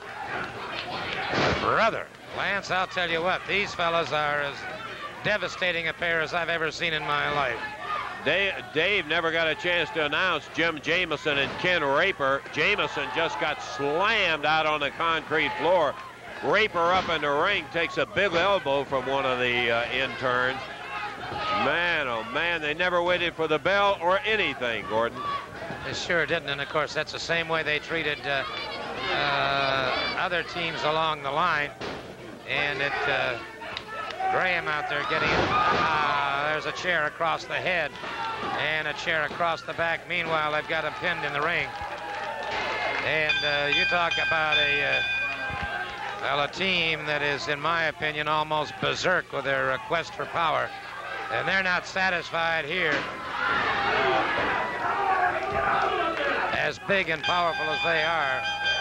brother, Lance, I'll tell you what, these fellas are as devastating a pair as I've ever seen in my life. Dave never got a chance to announce Jim Jamison and Ken Raper. Jamison just got slammed out on the concrete floor. Raper up in the ring takes a big elbow from one of the interns. Man, oh man, they never waited for the bell or anything, Gordon. They sure didn't, and of course that's the same way they treated other teams along the line. And Graham out there getting there's a chair across the head and a chair across the back. Meanwhile, they've got him pinned in the ring. And you talk about a team that is, in my opinion, almost berserk with their quest for power. And they're not satisfied here. As big and powerful as they are,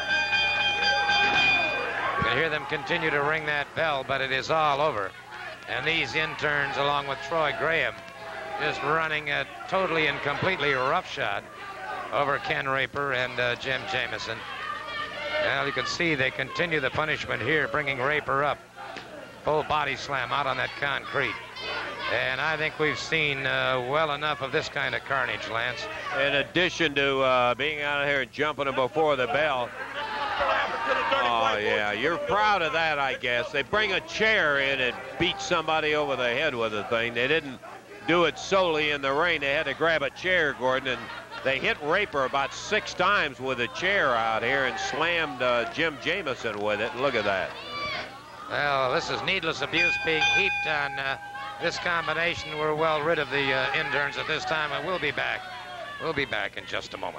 you can hear them continue to ring that bell, but it is all over. And these interns, along with Troy Graham, just running a totally and completely roughshod over Ken Raper and Jim Jamison. Well, you can see they continue the punishment here, bringing Raper up. Full body slam out on that concrete. And I think we've seen well enough of this kind of carnage, Lance. In addition to being out here and jumping them before the bell. Oh, yeah, you're proud of that, I guess. They bring a chair in and beat somebody over the head with the thing. They didn't do it solely in the ring. They had to grab a chair, Gordon, and they hit Raper about 6 times with a chair out here and slammed Jim Jamison with it. Look at that. Well, this is needless abuse being heaped on this combination. We're well rid of the interns at this time, and we'll be back. We'll be back in just a moment.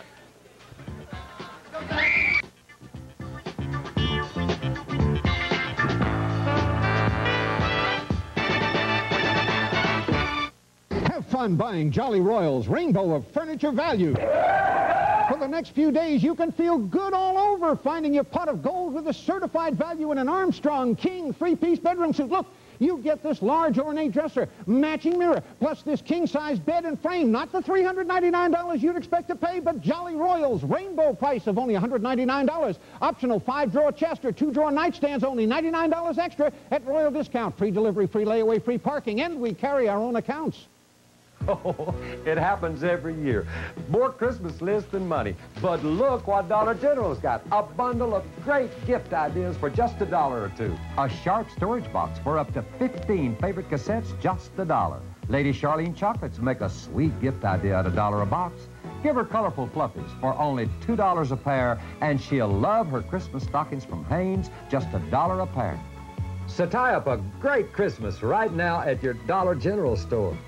Have fun buying Jolly Royals Rainbow of Furniture Value. For the next few days, you can feel good all over finding your pot of gold with a certified value in an Armstrong King 3-piece bedroom suite. Look, you get this large ornate dresser, matching mirror, plus this king-size bed and frame. Not the $399 you'd expect to pay, but Jolly Royals rainbow price of only $199. Optional 5-drawer chest or 2-drawer nightstands, only $99 extra at Royal discount. Free delivery, free layaway, free parking, and we carry our own accounts. Oh, it happens every year. More Christmas lists than money. But look what Dollar General's got. A bundle of great gift ideas for just $1 or $2. A Shark storage box for up to 15 favorite cassettes, just $1. Lady Charlene chocolates make a sweet gift idea at $1 a box. Give her colorful fluffies for only $2 a pair, and she'll love her Christmas stockings from Hanes, just $1 a pair. So tie up a great Christmas right now at your Dollar General store.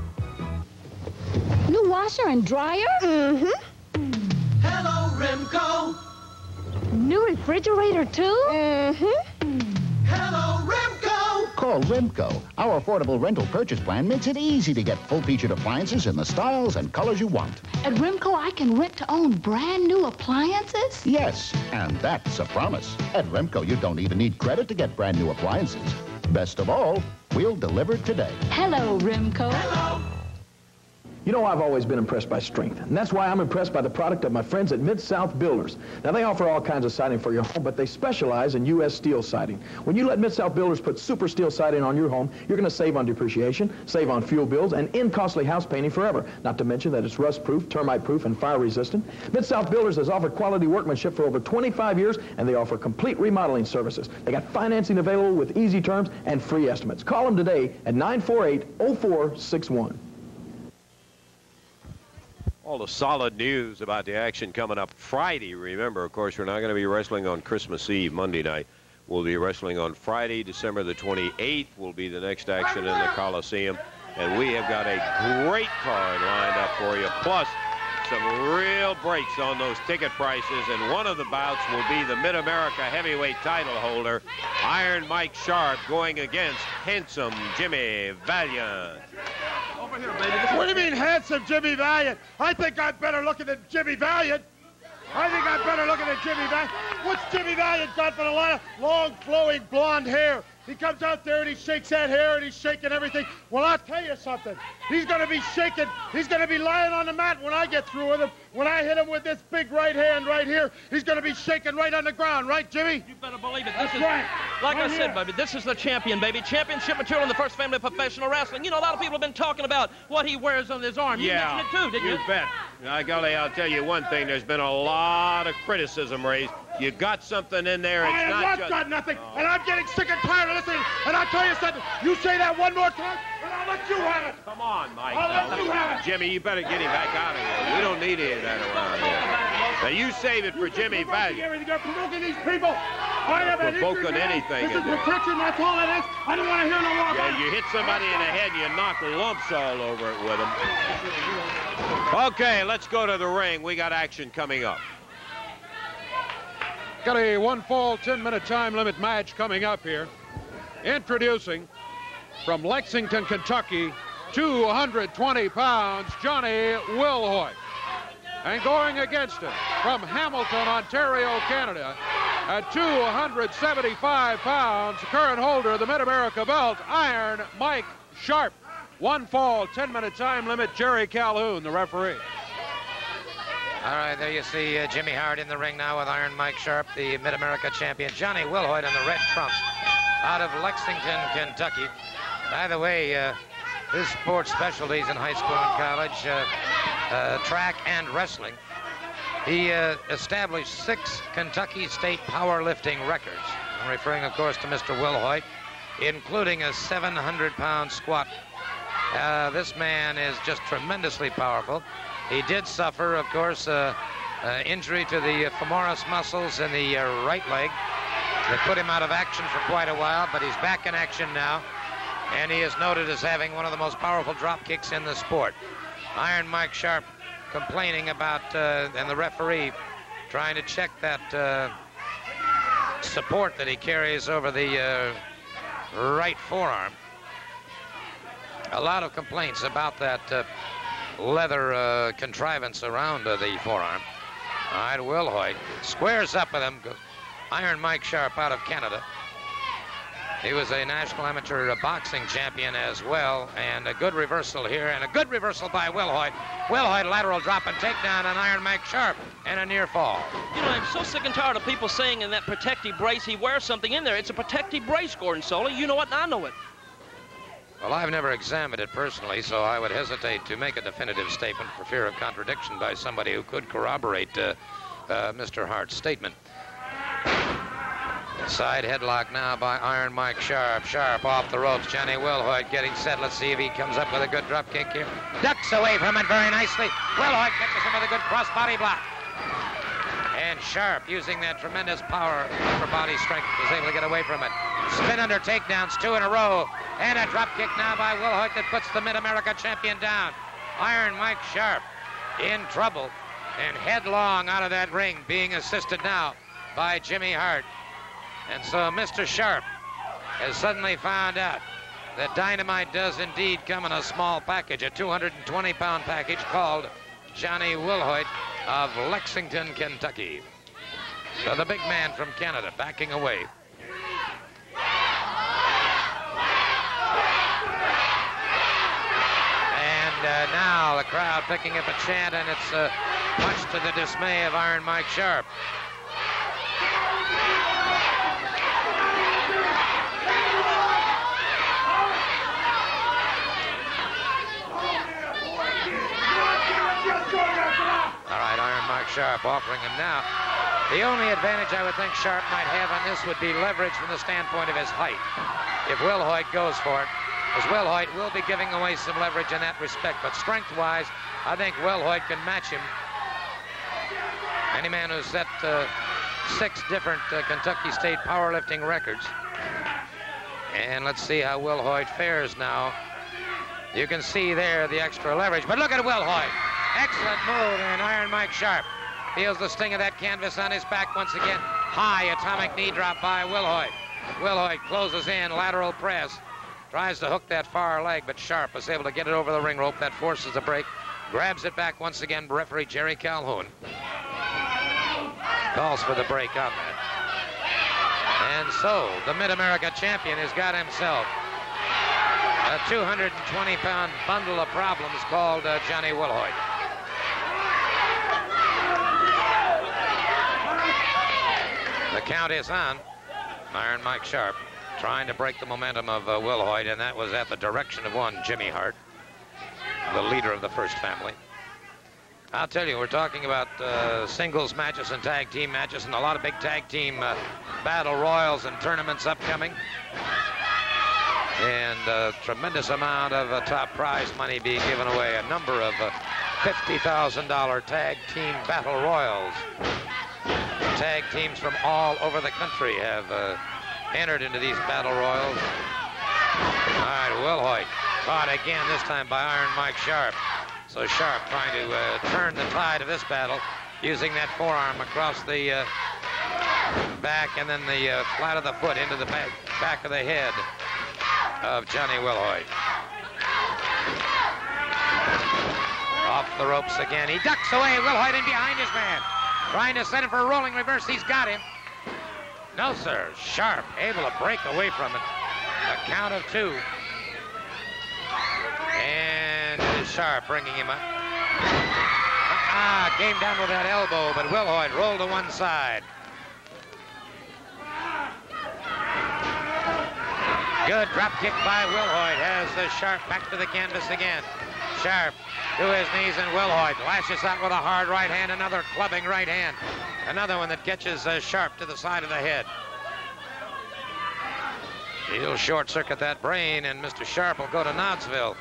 New washer and dryer? Mm-hmm. Hello, Remco. New refrigerator, too? Mm-hmm. Hello, Remco. Call Remco. Our affordable rental purchase plan makes it easy to get full-featured appliances in the styles and colors you want. At Remco, I can rent to own brand new appliances? Yes, and that's a promise. At Remco, you don't even need credit to get brand new appliances. Best of all, we'll deliver today. Hello, Remco. Hello. You know, I've always been impressed by strength, and that's why I'm impressed by the product of my friends at Mid-South Builders. Now, they offer all kinds of siding for your home, but they specialize in U.S. steel siding. When you let Mid-South Builders put super steel siding on your home, you're going to save on depreciation, save on fuel bills, and end costly house painting forever. Not to mention that it's rust-proof, termite-proof, and fire-resistant. Mid-South Builders has offered quality workmanship for over 25 years, and they offer complete remodeling services. They got financing available with easy terms and free estimates. Call them today at 948-0461. All the solid news about the action coming up Friday. Remember, of course, we're not going to be wrestling on Christmas Eve, Monday night. We'll be wrestling on Friday, December the 28th, will be the next action in the Coliseum. And we have got a great card lined up for you, plus some real breaks on those ticket prices. And one of the bouts will be the Mid-America heavyweight title holder, Iron Mike Sharp, going against handsome Jimmy Valiant. Over here, baby. What do you mean, handsome Jimmy Valiant? I think I'm better looking than Jimmy Valiant. What's Jimmy Valiant got but a lot of long, flowing blonde hair? He comes out there and he shakes that hair and he's shaking everything. Well, I'll tell you something. He's going to be shaking. He's going to be lying on the mat when I get through with him. When I hit him with this big right hand right here, he's going to be shaking right on the ground. Right, Jimmy? You better believe it. That's right. Like I said, baby, this is the champion, baby. Championship material in the first family of professional wrestling. You know, a lot of people have been talking about what he wears on his arm. You mentioned it too, didn't you? You bet. Golly, I'll tell you one thing. There's been a lot of criticism raised. You got something in there. It's I not have just... got nothing, and I'm getting sick and tired of listening. And I'll tell you something. You say that one more time, and I'll let you have it. Come on, Mike. I'll let you have it. Jimmy, you better get him back out of here. We don't need any of that around here. Now, you save it for Jimmy Valiant. You're provoking these people. I have an provoking anything This is in there. protection, that's all it is. I don't want to hear no more about Yeah, you hit somebody in the head and you knock lumps all over it with them. Okay, let's go to the ring. We got action coming up. Got a one-fall, 10-minute time limit match coming up here. Introducing from Lexington, Kentucky, 220 pounds, Johnny Wilhoit. And going against him from Hamilton, Ontario, Canada, at 275 pounds, current holder of the Mid-America belt, Iron Mike Sharp. One fall, 10-minute time limit, Jerry Calhoun, the referee. All right, there you see Jimmy Hart in the ring now with Iron Mike Sharp, the Mid-America champion. Johnny Wilhoit in the red trunks out of Lexington, Kentucky. By the way, his sports specialties in high school and college, track and wrestling. He established 6 Kentucky State powerlifting records. I'm referring, of course, to Mr. Wilhoit, including a 700-pound squat. This man is just tremendously powerful. He did suffer, of course, injury to the femoris muscles in the right leg that put him out of action for quite a while, but he's back in action now, and he is noted as having one of the most powerful drop kicks in the sport. Iron Mike Sharp complaining about, and the referee trying to check that support that he carries over the right forearm. A lot of complaints about that leather contrivance around the forearm. All right, Wilhoit squares up with him. Iron Mike Sharp out of Canada. He was a national amateur boxing champion as well, and a good reversal here, and a good reversal by Wilhoit. Wilhoit lateral drop and takedown on Iron Mike Sharp, and a near fall. You know, I'm so sick and tired of people saying in that protective brace he wears something in there. It's a protective brace, Gordon Solie. You know what, and I know it. Well, I've never examined it personally, so I would hesitate to make a definitive statement for fear of contradiction by somebody who could corroborate Mr. Hart's statement. Side headlock now by Iron Mike Sharp. Sharp off the ropes. Johnny Wilhoit getting set. Let's see if he comes up with a good drop kick here. Ducks away from it very nicely. Wilhoit catches him with a good cross-body block. And Sharp, using that tremendous power, upper body strength, was able to get away from it. Spin under takedowns, 2 in a row. And a drop kick now by Wilhoit that puts the Mid-America champion down. Iron Mike Sharp in trouble and headlong out of that ring, being assisted now by Jimmy Hart. And so Mr. Sharp has suddenly found out that dynamite does indeed come in a small package, a 220-pound package called Johnny Wilhoit of Lexington, Kentucky. So the big man from Canada backing away. And now the crowd picking up a chant, and it's much to the dismay of Iron Mike Sharp. All right, Iron Mike Sharp offering him now. The only advantage I would think Sharp might have on this would be leverage from the standpoint of his height. If Wilhoit goes for it, as Wilhoit will be giving away some leverage in that respect, but strength-wise, I think Wilhoit can match him. Any man who's set 6 different Kentucky State powerlifting records. And let's see how Wilhoit fares now. You can see there the extra leverage, but look at Wilhoit. Excellent move, and Iron Mike Sharp feels the sting of that canvas on his back once again. High atomic knee drop by Wilhoit. Wilhoit closes in, lateral press. Tries to hook that far leg, but Sharp is able to get it over the ring rope. That forces the break. Grabs it back once again, referee Jerry Calhoun. Calls for the break on that. And so, the Mid-America champion has got himself a 220-pound bundle of problems called Johnny Wilhoit. The count is on. Iron Mike Sharp trying to break the momentum of Wilhoit, and that was at the direction of one Jimmy Hart, the leader of the First family. I'll tell you, we're talking about singles matches and tag team matches, and a lot of big tag team battle royals and tournaments upcoming. And a tremendous amount of top prize money being given away. A number of $50,000 tag team battle royals. Tag teams from all over the country have entered into these battle royals. All right, Wilhoit caught again, this time by Iron Mike Sharp. So Sharp trying to turn the tide of this battle, using that forearm across the back and then the flat of the foot into the back of the head of Johnny Wilhoit. Off the ropes again. He ducks away. Wilhoit in behind his man. Trying to set him for a rolling reverse. He's got him. No, sir. Sharp able to break away from it. A count of 2. And Sharp bringing him up. Came down with that elbow, but Wilhoit rolled to one side. Good drop kick by Wilhoit has Sharp back to the canvas again. Sharp to his knees, and Wilhoit lashes out with a hard right hand, another clubbing right hand. Another one that catches Sharp to the side of the head. He'll short circuit that brain, and Mr. Sharp will go to Knoxville.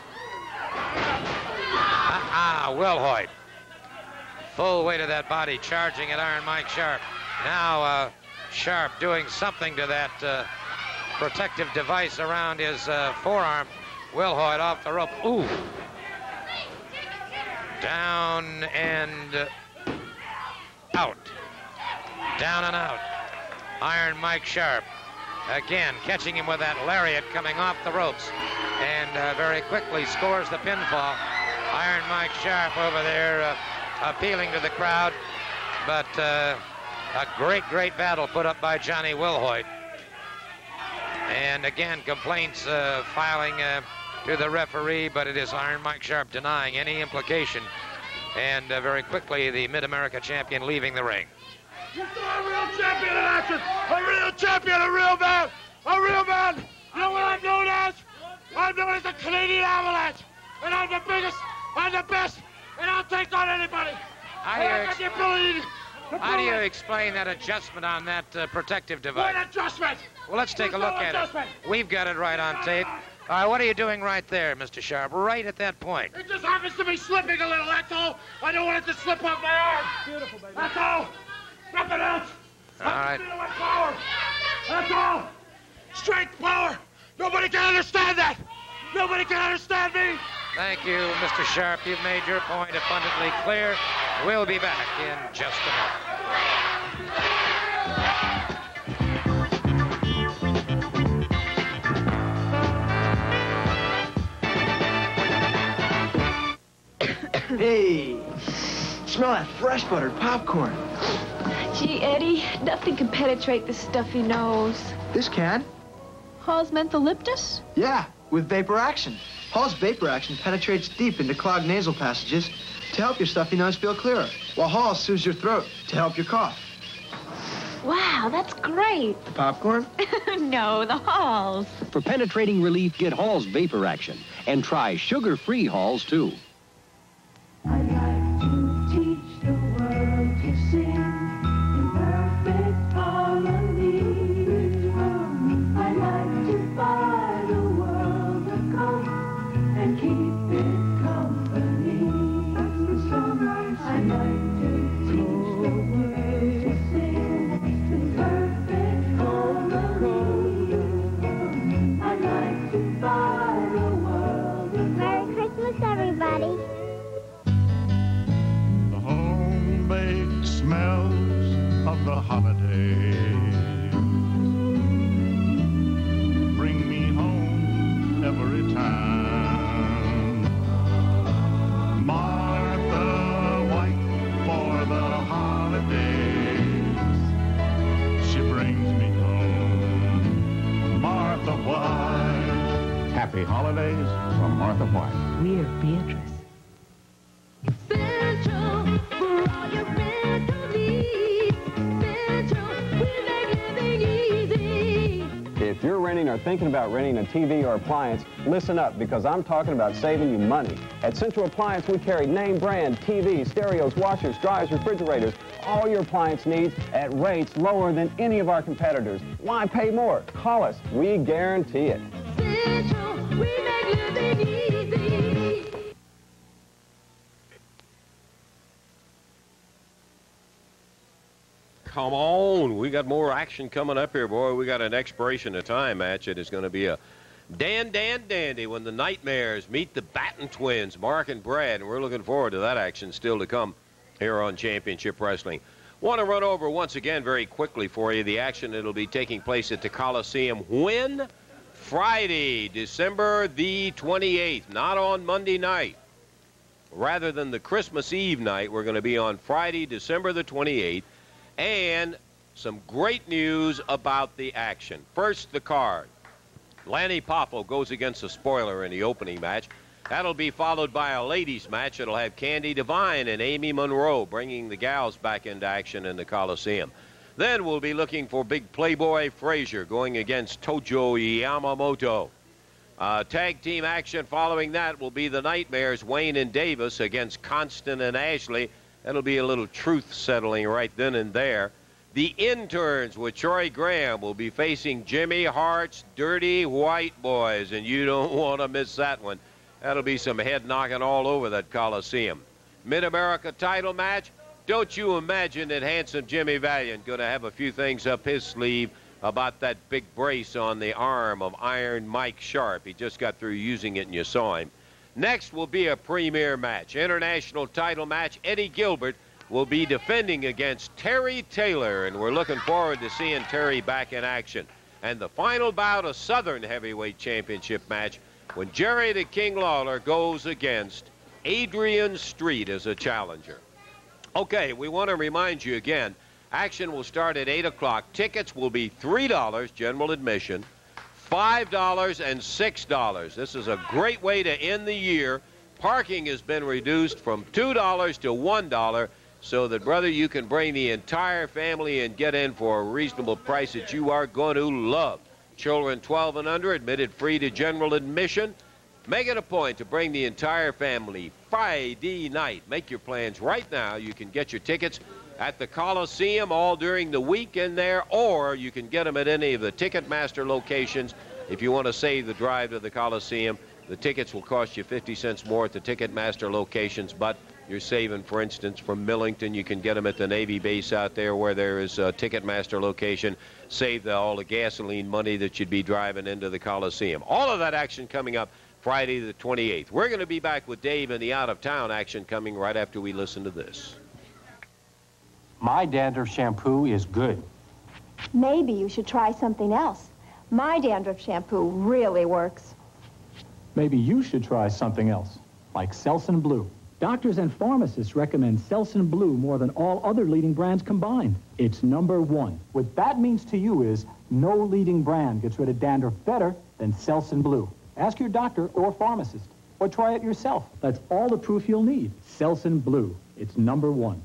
Wilhoit. Full weight of that body charging at Iron Mike Sharp. Now Sharp doing something to that protective device around his forearm. Wilhoit off the rope. Ooh. Down and out. Down and out. Iron Mike Sharp. Again, catching him with that lariat coming off the ropes. And very quickly scores the pinfall. Iron Mike Sharp over there appealing to the crowd. But a great, great battle put up by Johnny Wilhoit. And again, complaints filing to the referee, but it is Iron Mike Sharp denying any implication. And very quickly, the Mid-America champion leaving the ring. You saw a real champion in action! A real champion, a real man! A real man! You know what I'm known as? I'm known as the Canadian Avalanche! And I'm the biggest, I'm the best, and I'll take on anybody! I got the ability How do you explain that adjustment on that protective device? What adjustment? Well, let's take a look at it. We've got it right on tape. What are you doing right there, Mr. Sharp? Right at that point. It just happens to be slipping a little, that's all. I don't want it to slip off my arm. Beautiful, baby. That's all. Nothing else. All right. My power. That's all. Strength, power. Nobody can understand that. Nobody can understand me. Thank you, Mr. Sharp. You've made your point abundantly clear. We'll be back in just a minute. Hey, smell that fresh buttered popcorn. Gee, Eddie, nothing can penetrate this stuffy nose. This can? Hall's Mentholyptus? Yeah, with vapor action. Hall's vapor action penetrates deep into clogged nasal passages to help your stuffy nose feel clearer, while Hall soothes your throat to help your cough. Wow, that's great. The popcorn? No, the Halls. For penetrating relief, get Hall's vapor action. And try sugar-free Halls, too. I'd like to teach the world to sing in perfect harmony. I'd like to buy the world a coat and keep it company. That's the song I'd like to teach the world to sing in perfect harmony. I'd like to buy the world a coat. Merry Christmas, everybody. Homemade smells of the holiday bring me home every time. Martha White for the holidays, she brings me home. Martha White. Happy holidays from Martha White. We're Beatrice. If you're renting or thinking about renting a TV or appliance, listen up, because I'm talking about saving you money. At Central Appliance, we carry name brand TVs, stereos, washers, dryers, refrigerators, all your appliance needs at rates lower than any of our competitors. Why pay more? Call us. We guarantee it. Central, we make living easy. Come on, we got more action coming up here, boy. We got an expiration of time match. It is going to be a dandy when the Nightmares meet the Batten Twins, Mark and Brad, and we're looking forward to that action still to come here on Championship Wrestling. Want to run over once again very quickly for you the action that will be taking place at the Coliseum when? Friday, December the 28th, not on Monday night. Rather than the Christmas Eve night, we're going to be on Friday, December the 28th. And some great news about the action. First, the card. Lanny Poffo goes against a spoiler in the opening match. That'll be followed by a ladies' match. It'll have Candy Devine and Amy Monroe bringing the gals back into action in the Coliseum. Then we'll be looking for Big Playboy Frazier going against Tojo Yamamoto. Tag team action following that will be the Nightmares, Wayne and Davis, against Constant and Ashley. That'll be a little truth settling right then and there. The Interns with Troy Graham will be facing Jimmy Hart's Dirty White Boys, and you don't want to miss that one. That'll be some head knocking all over that Coliseum. Mid-America title match. Don't you imagine that handsome Jimmy Valiant going to have a few things up his sleeve about that big brace on the arm of Iron Mike Sharp. He just got through using it and you saw him. Next will be a premier match, international title match. Eddie Gilbert will be defending against Terry Taylor, and we're looking forward to seeing Terry back in action. And the final bout, a Southern Heavyweight Championship match, when Jerry the King Lawler goes against Adrian Street as a challenger. Okay, we want to remind you again, action will start at 8 o'clock. Tickets will be $3, general admission, $5 and $6. This is a great way to end the year. Parking has been reduced from $2 to $1 so that, brother, you can bring the entire family and get in for a reasonable price that you are going to love. Children 12 and under admitted free to general admission. Make it a point to bring the entire family Friday night. Make your plans right now. You can get your tickets at the Coliseum all during the weekend there, or you can get them at any of the Ticketmaster locations. If you want to save the drive to the Coliseum, the tickets will cost you 50 cents more at the Ticketmaster locations, but you're saving, for instance, from Millington. You can get them at the Navy base out there where there is a Ticketmaster location. Save all the gasoline money that you'd be driving into the Coliseum. All of that action coming up Friday the 28th. We're going to be back with Dave and the out-of-town action coming right after we listen to this. My dandruff shampoo is good. Maybe you should try something else. My dandruff shampoo really works. Maybe you should try something else, like Selsun Blue. Doctors and pharmacists recommend Selsun Blue more than all other leading brands combined. It's #1. What that means to you is no leading brand gets rid of dandruff better than Selsun Blue. Ask your doctor or pharmacist, or try it yourself. That's all the proof you'll need. Selsun Blue. It's #1.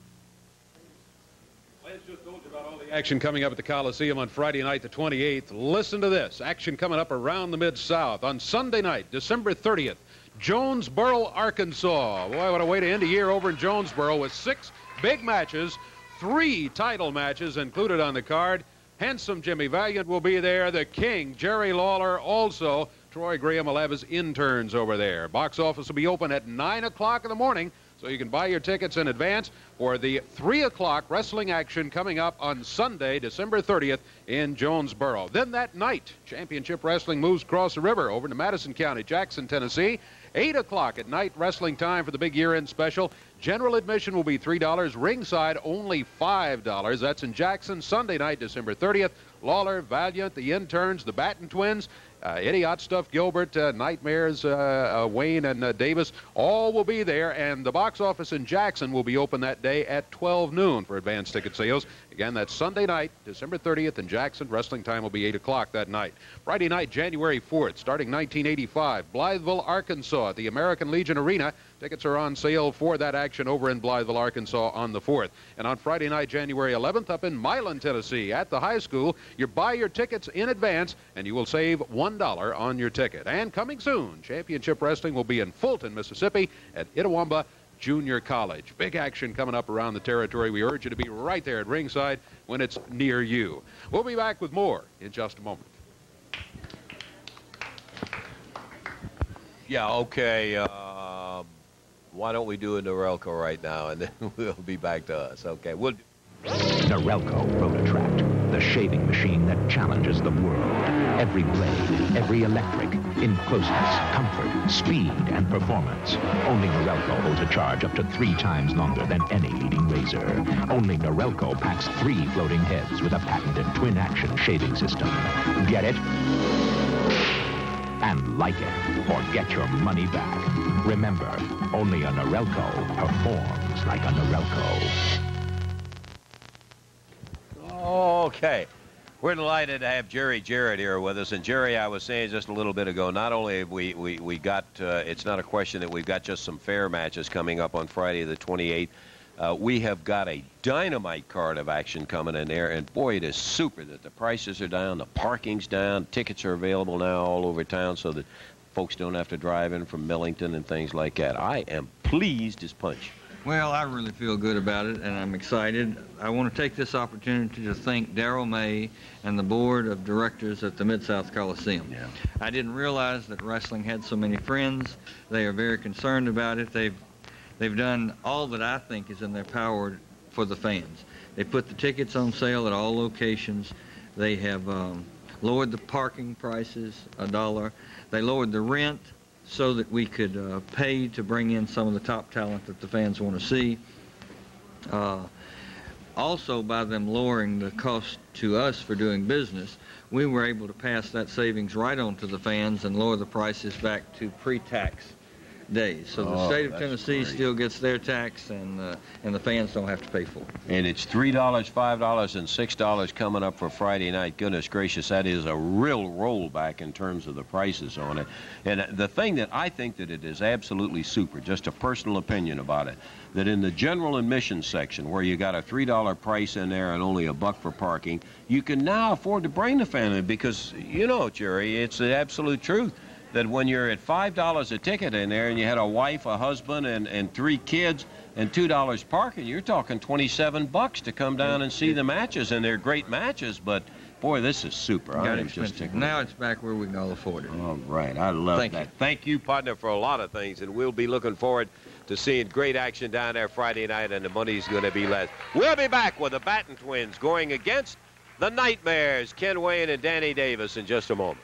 Action coming up at the Coliseum on Friday night, the 28th. Listen to this. Action coming up around the Mid-South on Sunday night, December 30th. Jonesboro, Arkansas. Boy, what a way to end a year over in Jonesboro with 6 big matches, 3 title matches included on the card. Handsome Jimmy Valiant will be there. The King, Jerry Lawler, also. Troy Graham will have his interns over there. Box office will be open at 9 o'clock in the morning, so you can buy your tickets in advance for the 3 o'clock wrestling action coming up on Sunday, December 30th in Jonesboro. Then that night, Championship Wrestling moves across the river over to Madison County, Jackson, Tennessee. 8 o'clock at night, wrestling time for the big year-end special. General admission will be $3. Ringside, only $5. That's in Jackson, Sunday night, December 30th. Lawler, Valiant, the interns, the Batten twins, Eddie Hot Stuff Gilbert, Nightmares, Wayne and Davis, all will be there, and the box office in Jackson will be open that day at 12 noon for advance ticket sales. Again, that's Sunday night, December 30th in Jackson. Wrestling time will be 8 o'clock that night. Friday night, January 4th, starting 1985, Blytheville, Arkansas at the American Legion Arena. Tickets are on sale for that action over in Blytheville, Arkansas on the 4th. And on Friday night, January 11th, up in Milan, Tennessee at the high school, you buy your tickets in advance and you will save $1 on your ticket. And coming soon, Championship Wrestling will be in Fulton, Mississippi at Itawamba Junior College. Big action coming up around the territory. We urge you to be right there at ringside when it's near you. We'll be back with more in just a moment. Yeah, okay. Why don't we do a Norelco right now, and then we'll be back to us. Okay, we'll do. Norelco Rotatract, the shaving machine that challenges the world. Every blade, every electric, in closeness, comfort, speed, and performance. Only Norelco holds a charge up to 3 times longer than any leading razor. Only Norelco packs 3 floating heads with a patented twin-action shaving system. Get it? And like it, or get your money back. Remember, only a Norelco performs like a Norelco. Okay. We're delighted to have Jerry Jarrett here with us. And Jerry, I was saying just a little bit ago, not only have we got, it's not a question that we've got just some fair matches coming up on Friday the 28th. We have got a dynamite card of action coming in there, and boy, it is super that the prices are down, the parking's down, tickets are available now all over town so that folks don't have to drive in from Millington and things like that. I am pleased as punch. Well, I really feel good about it, and I'm excited. I want to take this opportunity to thank Darrell May and the board of directors at the Mid-South Coliseum. Yeah. I didn't realize that wrestling had so many friends. They are very concerned about it. They've done all that I think is in their power for the fans. They put the tickets on sale at all locations. They have lowered the parking prices $1. They lowered the rent so that we could pay to bring in some of the top talent that the fans want to see. Also, by them lowering the cost to us for doing business, we were able to pass that savings right on to the fans and lower the prices back to pre-tax days. So the state of Tennessee still gets their tax, and the fans don't have to pay for it. And it's $3, $5, and $6 coming up for Friday night. Goodness gracious, that is a real rollback in terms of the prices on it. And the thing that I think that it is absolutely super, just a personal opinion about it, that in the general admission section, where you got a $3 price in there and only $1 for parking, you can now afford to bring the family because, you know, Jerry, it's the absolute truth. that when you're at $5 a ticket in there and you had a wife, a husband, and 3 kids and $2 parking, you're talking $27 to come down and see the matches, and they're great matches, but boy, this is super. Now it's back where we can all afford it. All right, I love Thank that. you. Thank you, partner, for a lot of things, and we'll be looking forward to seeing great action down there Friday night, and the money's going to be less. We'll be back with the Batten twins going against the Nightmares, Ken Wayne and Danny Davis, in just a moment.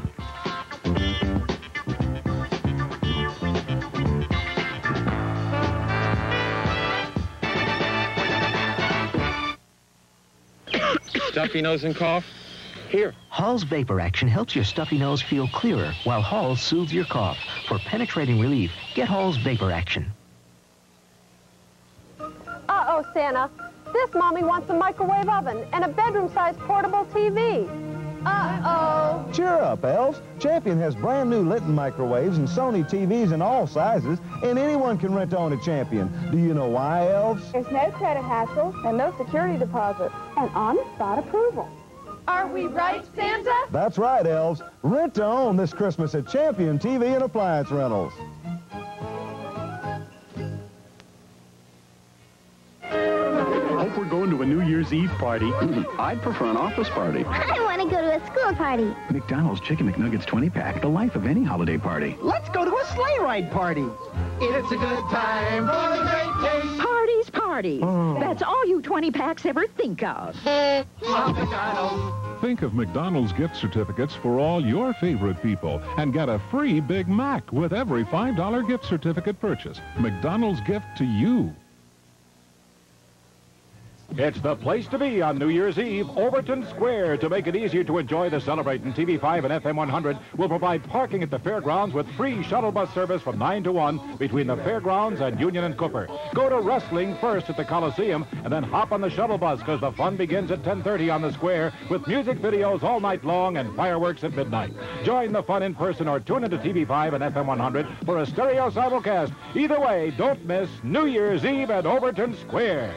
Stuffy nose and cough? Here. Hall's Vapor Action helps your stuffy nose feel clearer, while Hall soothes your cough. For penetrating relief, get Hall's Vapor Action. Uh-oh, Santa. This Mommy wants a microwave oven and a bedroom-sized portable TV. Uh-oh. Cheer up, elves. Champion has brand new Linton microwaves and Sony TVs in all sizes, and anyone can rent on a Champion. Do you know why, elves? There's no credit hassle and no security deposit and on-the-spot approval. Are we right, Santa? That's right, elves. Rent to own this Christmas at Champion TV and Appliance Rentals. Hope we're going to a New Year's Eve party. I'd prefer an office party. I want to go to a school party. McDonald's Chicken McNuggets 20-pack, the life of any holiday party. Let's go to a sleigh ride party. It's a good time for the great taste. Parties, parties. That's all you 20-packs ever think of. Think of McDonald's gift certificates for all your favorite people and get a free Big Mac with every $5 gift certificate purchase. McDonald's gift to you. It's the place to be on New Year's Eve. Overton Square. To make it easier to enjoy the celebrating, TV5 and FM 100 will provide parking at the fairgrounds with free shuttle bus service from 9 to 1 between the fairgrounds and Union and Cooper. Go to wrestling first at the Coliseum and then hop on the shuttle bus because the fun begins at 10:30 on the square with music videos all night long and fireworks at midnight. Join the fun in person or tune into TV5 and FM 100 for a stereo simulcast. Either way, don't miss New Year's Eve at Overton Square.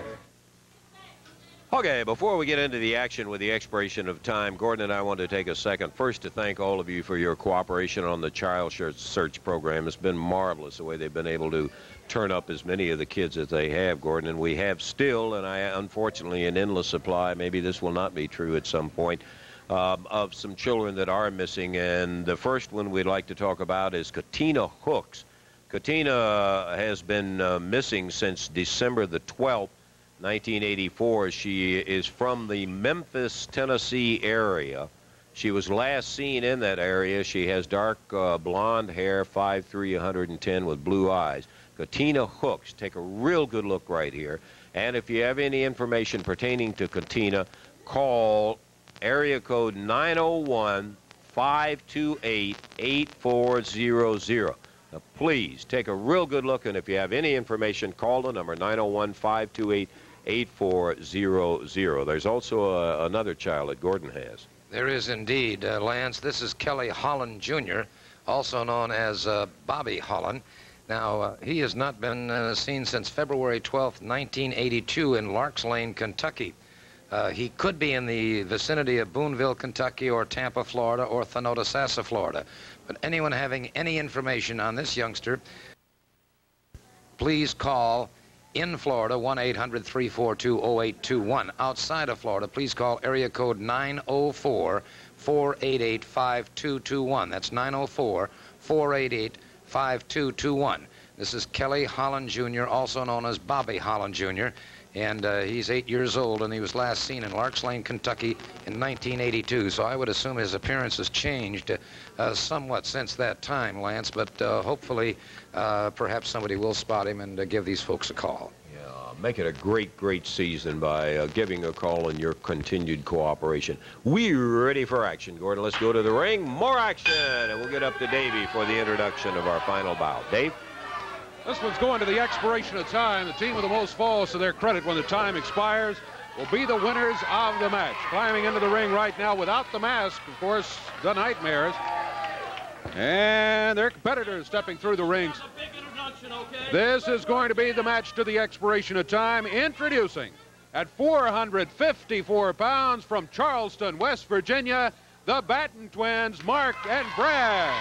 Okay, before we get into the action with the expiration of time, Gordon and I want to take a second first to thank all of you for your cooperation on the Child Search program. It's been marvelous the way they've been able to turn up as many of the kids as they have, Gordon, and we have still, and unfortunately, an endless supply. Maybe this will not be true at some point, of some children that are missing, and the first one we'd like to talk about is Katina Hooks. Katina has been missing since December the 12th. 1984. She is from the Memphis, Tennessee area. She was last seen in that area. She has dark blonde hair, 5'3", 110, with blue eyes. Katina Hooks. Take a real good look right here. And if you have any information pertaining to Katina, call area code 901-528-8400. Now, please take a real good look, and if you have any information, call the number 901-528-8400. There's also another child that Gordon has. There is indeed, Lance. This is Kelly Holland Jr., also known as Bobby Holland. Now, he has not been seen since February 12th, 1982 in Larks Lane, Kentucky. He could be in the vicinity of Boonville, Kentucky, or Tampa, Florida, or Thanodasassa, Florida. But anyone having any information on this youngster, please call in Florida 1-800-342-0821. Outside of Florida, please call area code 904-488-5221. That's 904-488-5221. This is Kelly Holland Jr., also known as Bobby Holland Jr., and he's 8 years old, and he was last seen in Larks Lane, Kentucky in 1982. So I would assume his appearance has changed somewhat since that time, Lance, but hopefully perhaps somebody will spot him and give these folks a call. Yeah, make it a great, great season by giving a call and your continued cooperation. We're ready for action, Gordon. Let's go to the ring. More action, and we'll get up to Davey for the introduction of our final bout. Dave? This one's going to the expiration of time. The team with the most falls to their credit when the time expires will be the winners of the match. Climbing into the ring right now without the mask, of course, the Nightmares. And their competitors stepping through the rings. This is going to be the match to the expiration of time. Introducing at 454 pounds from Charleston, West Virginia, the Batten twins, Mark and Brad.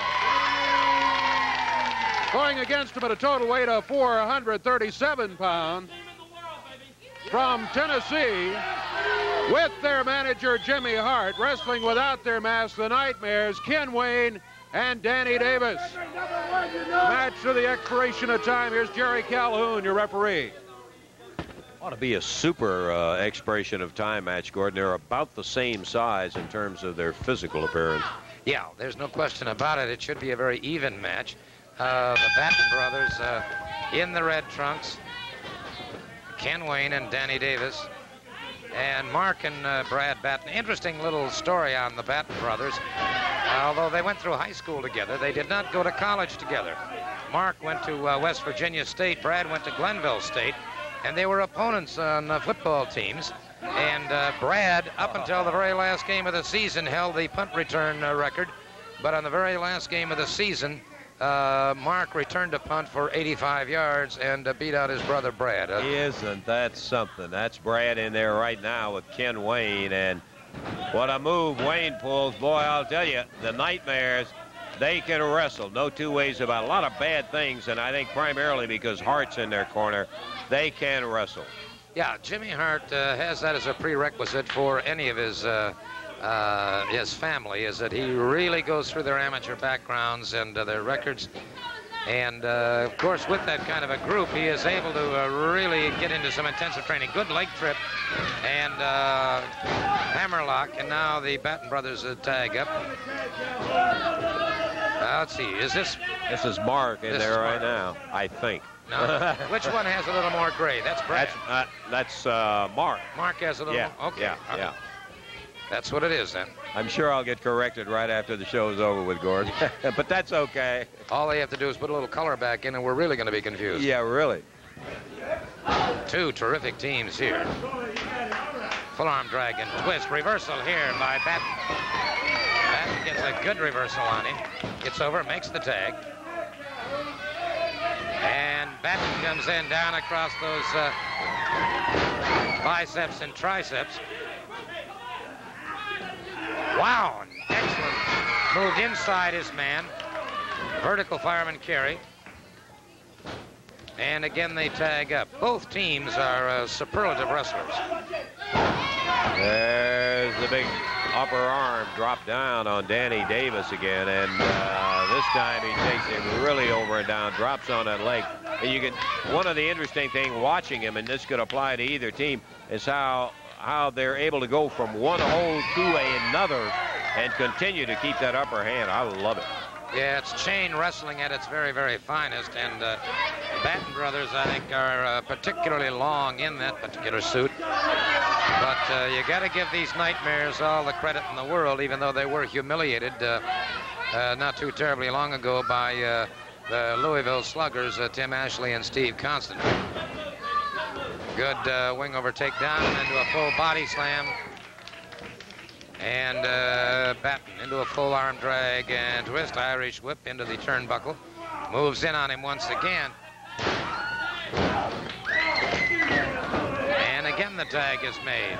Going against them at a total weight of 437 pounds, from Tennessee, with their manager Jimmy Hart, wrestling without their mask, the Nightmares, Ken Wayne and Danny Davis. Match to the expiration of time. Here's Jerry Calhoun, your referee. Ought to be a super expiration of time match, Gordon. They're about the same size in terms of their physical appearance. Yeah, there's no question about it. It should be a very even match. The Batten brothers in the red trunks, Ken Wayne and Danny Davis, and Mark and Brad Batten. Interesting little story on the Batten brothers. Although they went through high school together, they did not go to college together. Mark went to West Virginia State, Brad went to Glenville State, and they were opponents on football teams. And Brad, up until the very last game of the season, held the punt return record. But on the very last game of the season, Mark returned a punt for 85 yards and beat out his brother Brad. Isn't that something? That's Brad in there right now with Ken Wayne, and what a move Wayne pulls. Boy, I'll tell you, the Nightmares, they can wrestle. No two ways about it. A lot of bad things, and I think primarily because Hart's in their corner, they can wrestle. Yeah, Jimmy Hart has that as a prerequisite for any of his family, is that he really goes through their amateur backgrounds and their records. And, of course, with that kind of a group, he is able to really get into some intensive training. Good leg trip and hammerlock. And now the Batten brothers tag up. Let's see. Is this... This is Mark in there right now, I think. No. Which one has a little more gray? That's Brad. That's Mark. Mark has a little more... Okay. Yeah. That's what it is, then. I'm sure I'll get corrected right after the show's over with, Gordon. But that's okay. All they have to do is put a little color back in, and we're really going to be confused. Yeah, really. Two terrific teams here. Full arm drag and twist. Reversal here by Batten. Batten gets a good reversal on him. Gets over, makes the tag. And Batten comes in down across those biceps and triceps. Wow, excellent. Moved inside his man. Vertical fireman carry. And again, they tag up. Both teams are superlative wrestlers. There's the big upper arm drop down on Danny Davis again. And this time he takes him really over and down, drops on that leg. And you can, one of the interesting things watching him, and this could apply to either team, is how they're able to go from one hold to another and continue to keep that upper hand. I love it. Yeah, it's chain wrestling at its very, very finest, and Batten brothers, I think, are particularly long in that particular suit. But you got to give these Nightmares all the credit in the world, even though they were humiliated not too terribly long ago by the Louisville Sluggers, Tim Ashley and Steve Constant. Good wing over takedown and into a full body slam. And Batten into a full arm drag and twist, Irish whip into the turnbuckle. Moves in on him once again. And again the tag is made.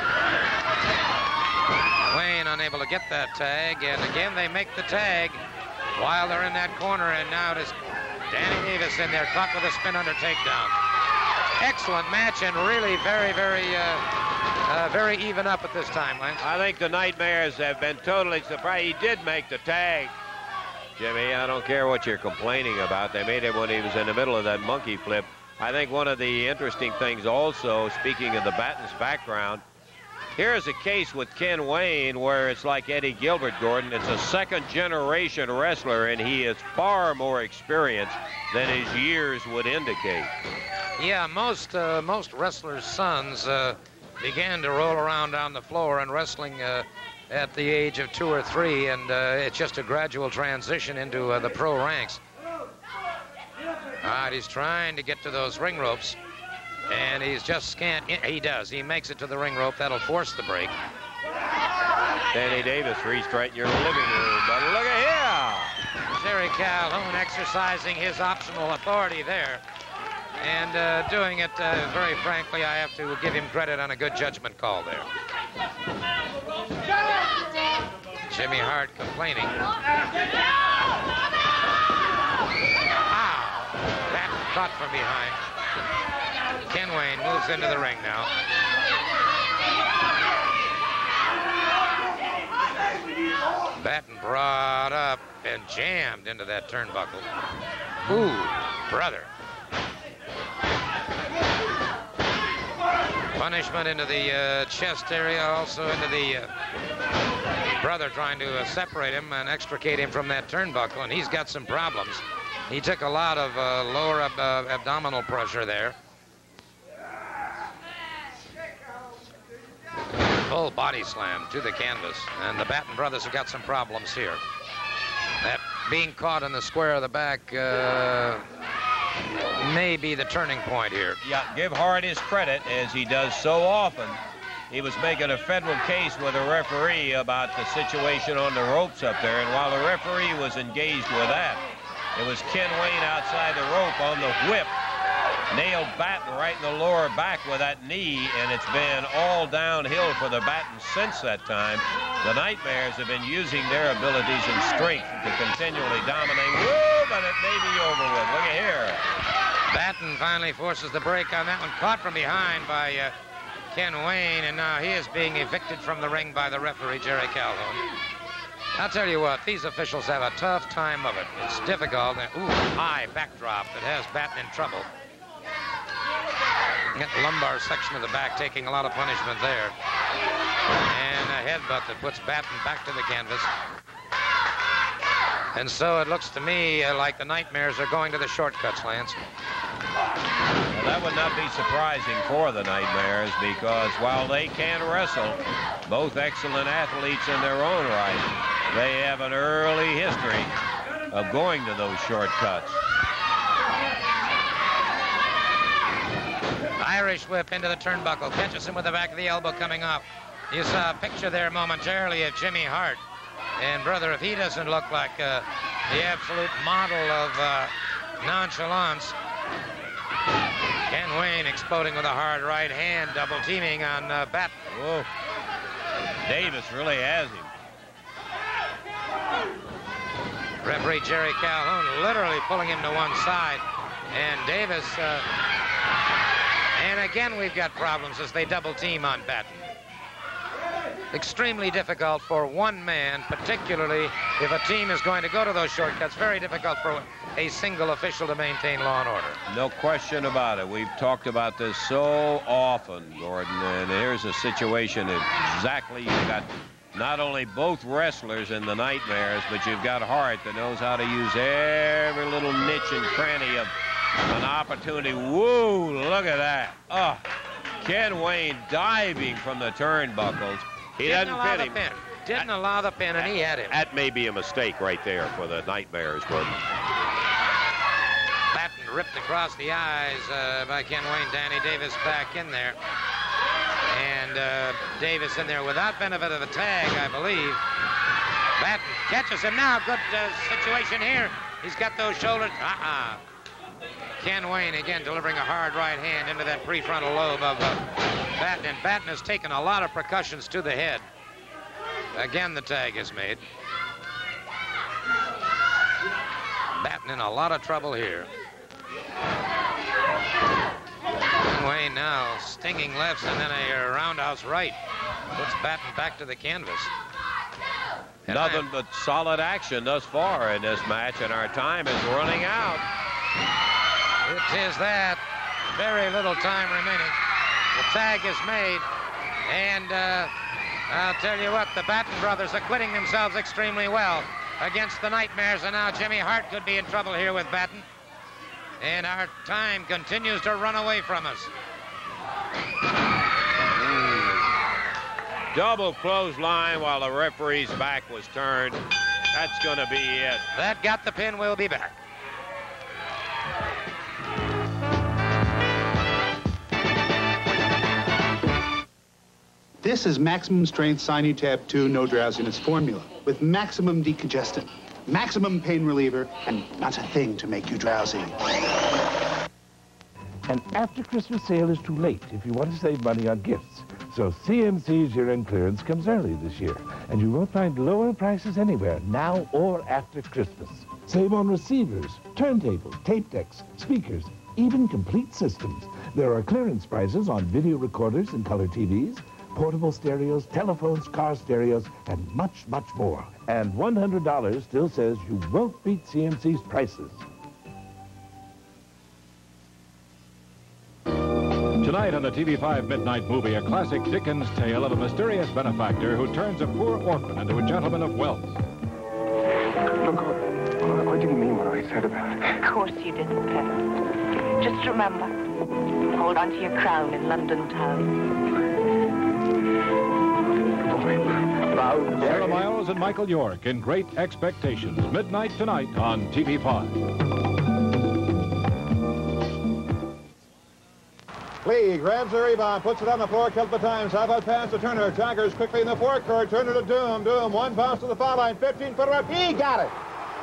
Wayne unable to get that tag, and again they make the tag while they're in that corner, and now it is Danny Davis in there, caught with a spin under takedown. Excellent match, and really very, very even up at this time, Lance. I think the Nightmares have been totally surprised. He did make the tag, Jimmy. I don't care what you're complaining about. They made it when he was in the middle of that monkey flip. I think one of the interesting things also, speaking of the Batten's background, here's a case with Ken Wayne where it's like Eddie Gilbert, Gordon. It's a second-generation wrestler, and he is far more experienced than his years would indicate. Yeah, most wrestlers' sons began to roll around on the floor and wrestling at the age of 2 or 3, and it's just a gradual transition into the pro ranks. All right, he's trying to get to those ring ropes, and he's just scant. He does. He makes it to the ring rope. That'll force the break. Danny Davis reached right in your living room, but look at here. Jerry Calhoun exercising his optional authority there. And doing it, very frankly, I have to give him credit on a good judgment call there. Jimmy Hart complaining. Ow! Batten caught from behind. Ken Wayne moves into the ring now. Batten brought up and jammed into that turnbuckle. Ooh, brother. Punishment into the chest area, also into the brother trying to separate him and extricate him from that turnbuckle, and he's got some problems. He took a lot of lower abdominal pressure there. Full body slam to the canvas, and the Batten brothers have got some problems here. That being caught in the square of the back may be the turning point here. Yeah, give Hart his credit, as he does so often. He was making a federal case with a referee about the situation on the ropes up there, and while the referee was engaged with that, it was Ken Wayne outside the rope on the whip, nailed Batten right in the lower back with that knee, and it's been all downhill for the Batten since that time. The Nightmares have been using their abilities and strength to continually dominate. Woo, but it may be over with. Look at here. Batten finally forces the break on that one, caught from behind by Ken Wayne, and now he is being evicted from the ring by the referee, Jerry Calhoun. I'll tell you what, these officials have a tough time of it. It's difficult. Ooh, high backdrop that has Batten in trouble. Get the lumbar section of the back taking a lot of punishment there. And a headbutt that puts Batten back to the canvas. And so it looks to me like the Nightmares are going to the shortcuts, Lance. Well, that would not be surprising for the Nightmares, because while they can wrestle, both excellent athletes in their own right, they have an early history of going to those shortcuts. Irish whip into the turnbuckle. Catches him with the back of the elbow coming up. You saw a picture there momentarily of Jimmy Hart. And, brother, if he doesn't look like the absolute model of nonchalance. Ken Wayne exploding with a hard right hand, double teaming on Batten. Whoa. Davis really has him. Referee Jerry Calhoun literally pulling him to one side. And Davis... and again, we've got problems as they double team on Batten. Extremely difficult for one man, particularly if a team is going to go to those shortcuts. Very difficult for a single official to maintain law and order. No question about it. We've talked about this so often, Gordon, and here's a situation exactly. You've got not only both wrestlers in the Nightmares, but you've got Hart that knows how to use every little niche and cranny of an opportunity. Woo, look at that. Oh, Ken Wayne diving from the turnbuckles. He doesn't fit him. Didn't allow the pin, and he had him. That may be a mistake right there for the Nightmares, Gordon. Batten ripped across the eyes by Ken Wayne. Danny Davis back in there. And Davis in there without benefit of a tag, I believe. Batten catches him now. Good situation here. He's got those shoulders. Ken Wayne again delivering a hard right hand into that prefrontal lobe of Batten. And Batten has taken a lot of percussions to the head. Again, the tag is made. Batten in a lot of trouble here. Ken Wayne now stinging lefts and then a roundhouse right. Puts Batten back to the canvas. And nothing but solid action thus far in this match, and our time is running out. It is that. Very little time remaining. The tag is made, and I'll tell you what, the Batten brothers acquitting themselves extremely well against the Nightmares, and now Jimmy Hart could be in trouble here with Batten. And our time continues to run away from us. Double clothesline while the referee's back was turned. That's going to be it. That got the pin. We'll be back. This is Maximum Strength Sinutab 2 No Drowsiness Formula with maximum decongestant, maximum pain reliever, and not a thing to make you drowsy. An after-Christmas sale is too late if you want to save money on gifts. So CMC's year-end clearance comes early this year, and you won't find lower prices anywhere, now or after Christmas. Save on receivers, turntables, tape decks, speakers, even complete systems. There are clearance prices on video recorders and color TVs, portable stereos, telephones, car stereos, and much, much more. And $100 still says you won't beat CMC's prices. Tonight on the TV5 Midnight Movie, a classic Dickens tale of a mysterious benefactor who turns a poor orphan into a gentleman of wealth. Look, I didn't mean what I said about it. Of course you didn't, Pepper. Just remember, hold on to your crown in London town. Sarah Miles and Michael York in Great Expectations. Midnight tonight on TV5. Lee grabs the rebound, puts it on the floor, killed the time. South out pass to Turner. Tigers quickly in the forecourt. Turner to Doom. Doom, one pass to the foul line. 15-footer up. He got it.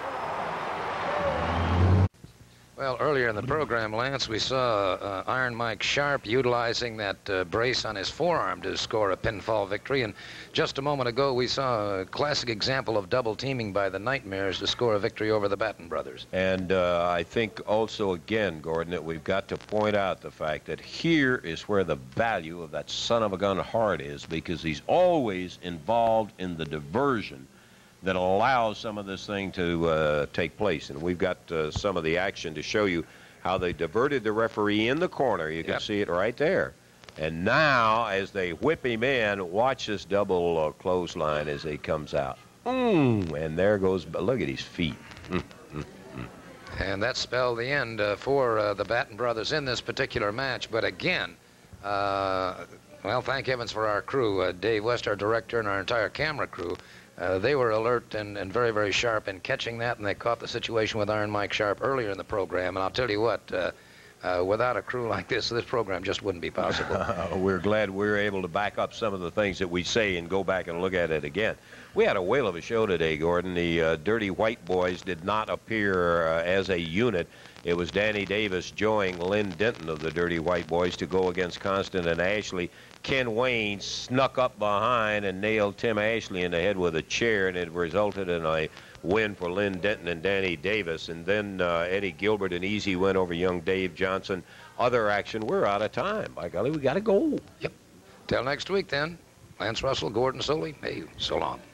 Well, earlier in the program, Lance, we saw Iron Mike Sharp utilizing that brace on his forearm to score a pinfall victory. And just a moment ago, we saw a classic example of double teaming by the Nightmares to score a victory over the Batten brothers. And I think also, again, Gordon, that we've got to point out the fact that here is where the value of that son of a gun Hart is, because he's always involved in the diversion that allows some of this thing to take place. And we've got some of the action to show you how they diverted the referee in the corner. You can see it right there. And now, as they whip him in, watch this double clothesline as he comes out. And there goes, look at his feet. And that spelled the end for the Batten brothers in this particular match. But again, well, thank heavens for our crew, Dave West, our director, and our entire camera crew. They were alert and very, very sharp in catching that, and they caught the situation with Iron Mike Sharp earlier in the program. And I'll tell you what, without a crew like this program just wouldn't be possible. We're glad we're able to back up some of the things that we say and go back and look at it again. We had a whale of a show today, Gordon. The Dirty White Boys did not appear as a unit. It was Danny Davis joining Lynn Denton of the Dirty White Boys to go against Constant and Ashley. Ken Wayne snuck up behind and nailed Tim Ashley in the head with a chair, and it resulted in a win for Lynn Denton and Danny Davis. And then Eddie Gilbert, an easy win over young Dave Johnson. Other action, we're out of time. By golly, we got to go. Yep. Till next week, then. Lance Russell, Gordon Soley. Hey, so long.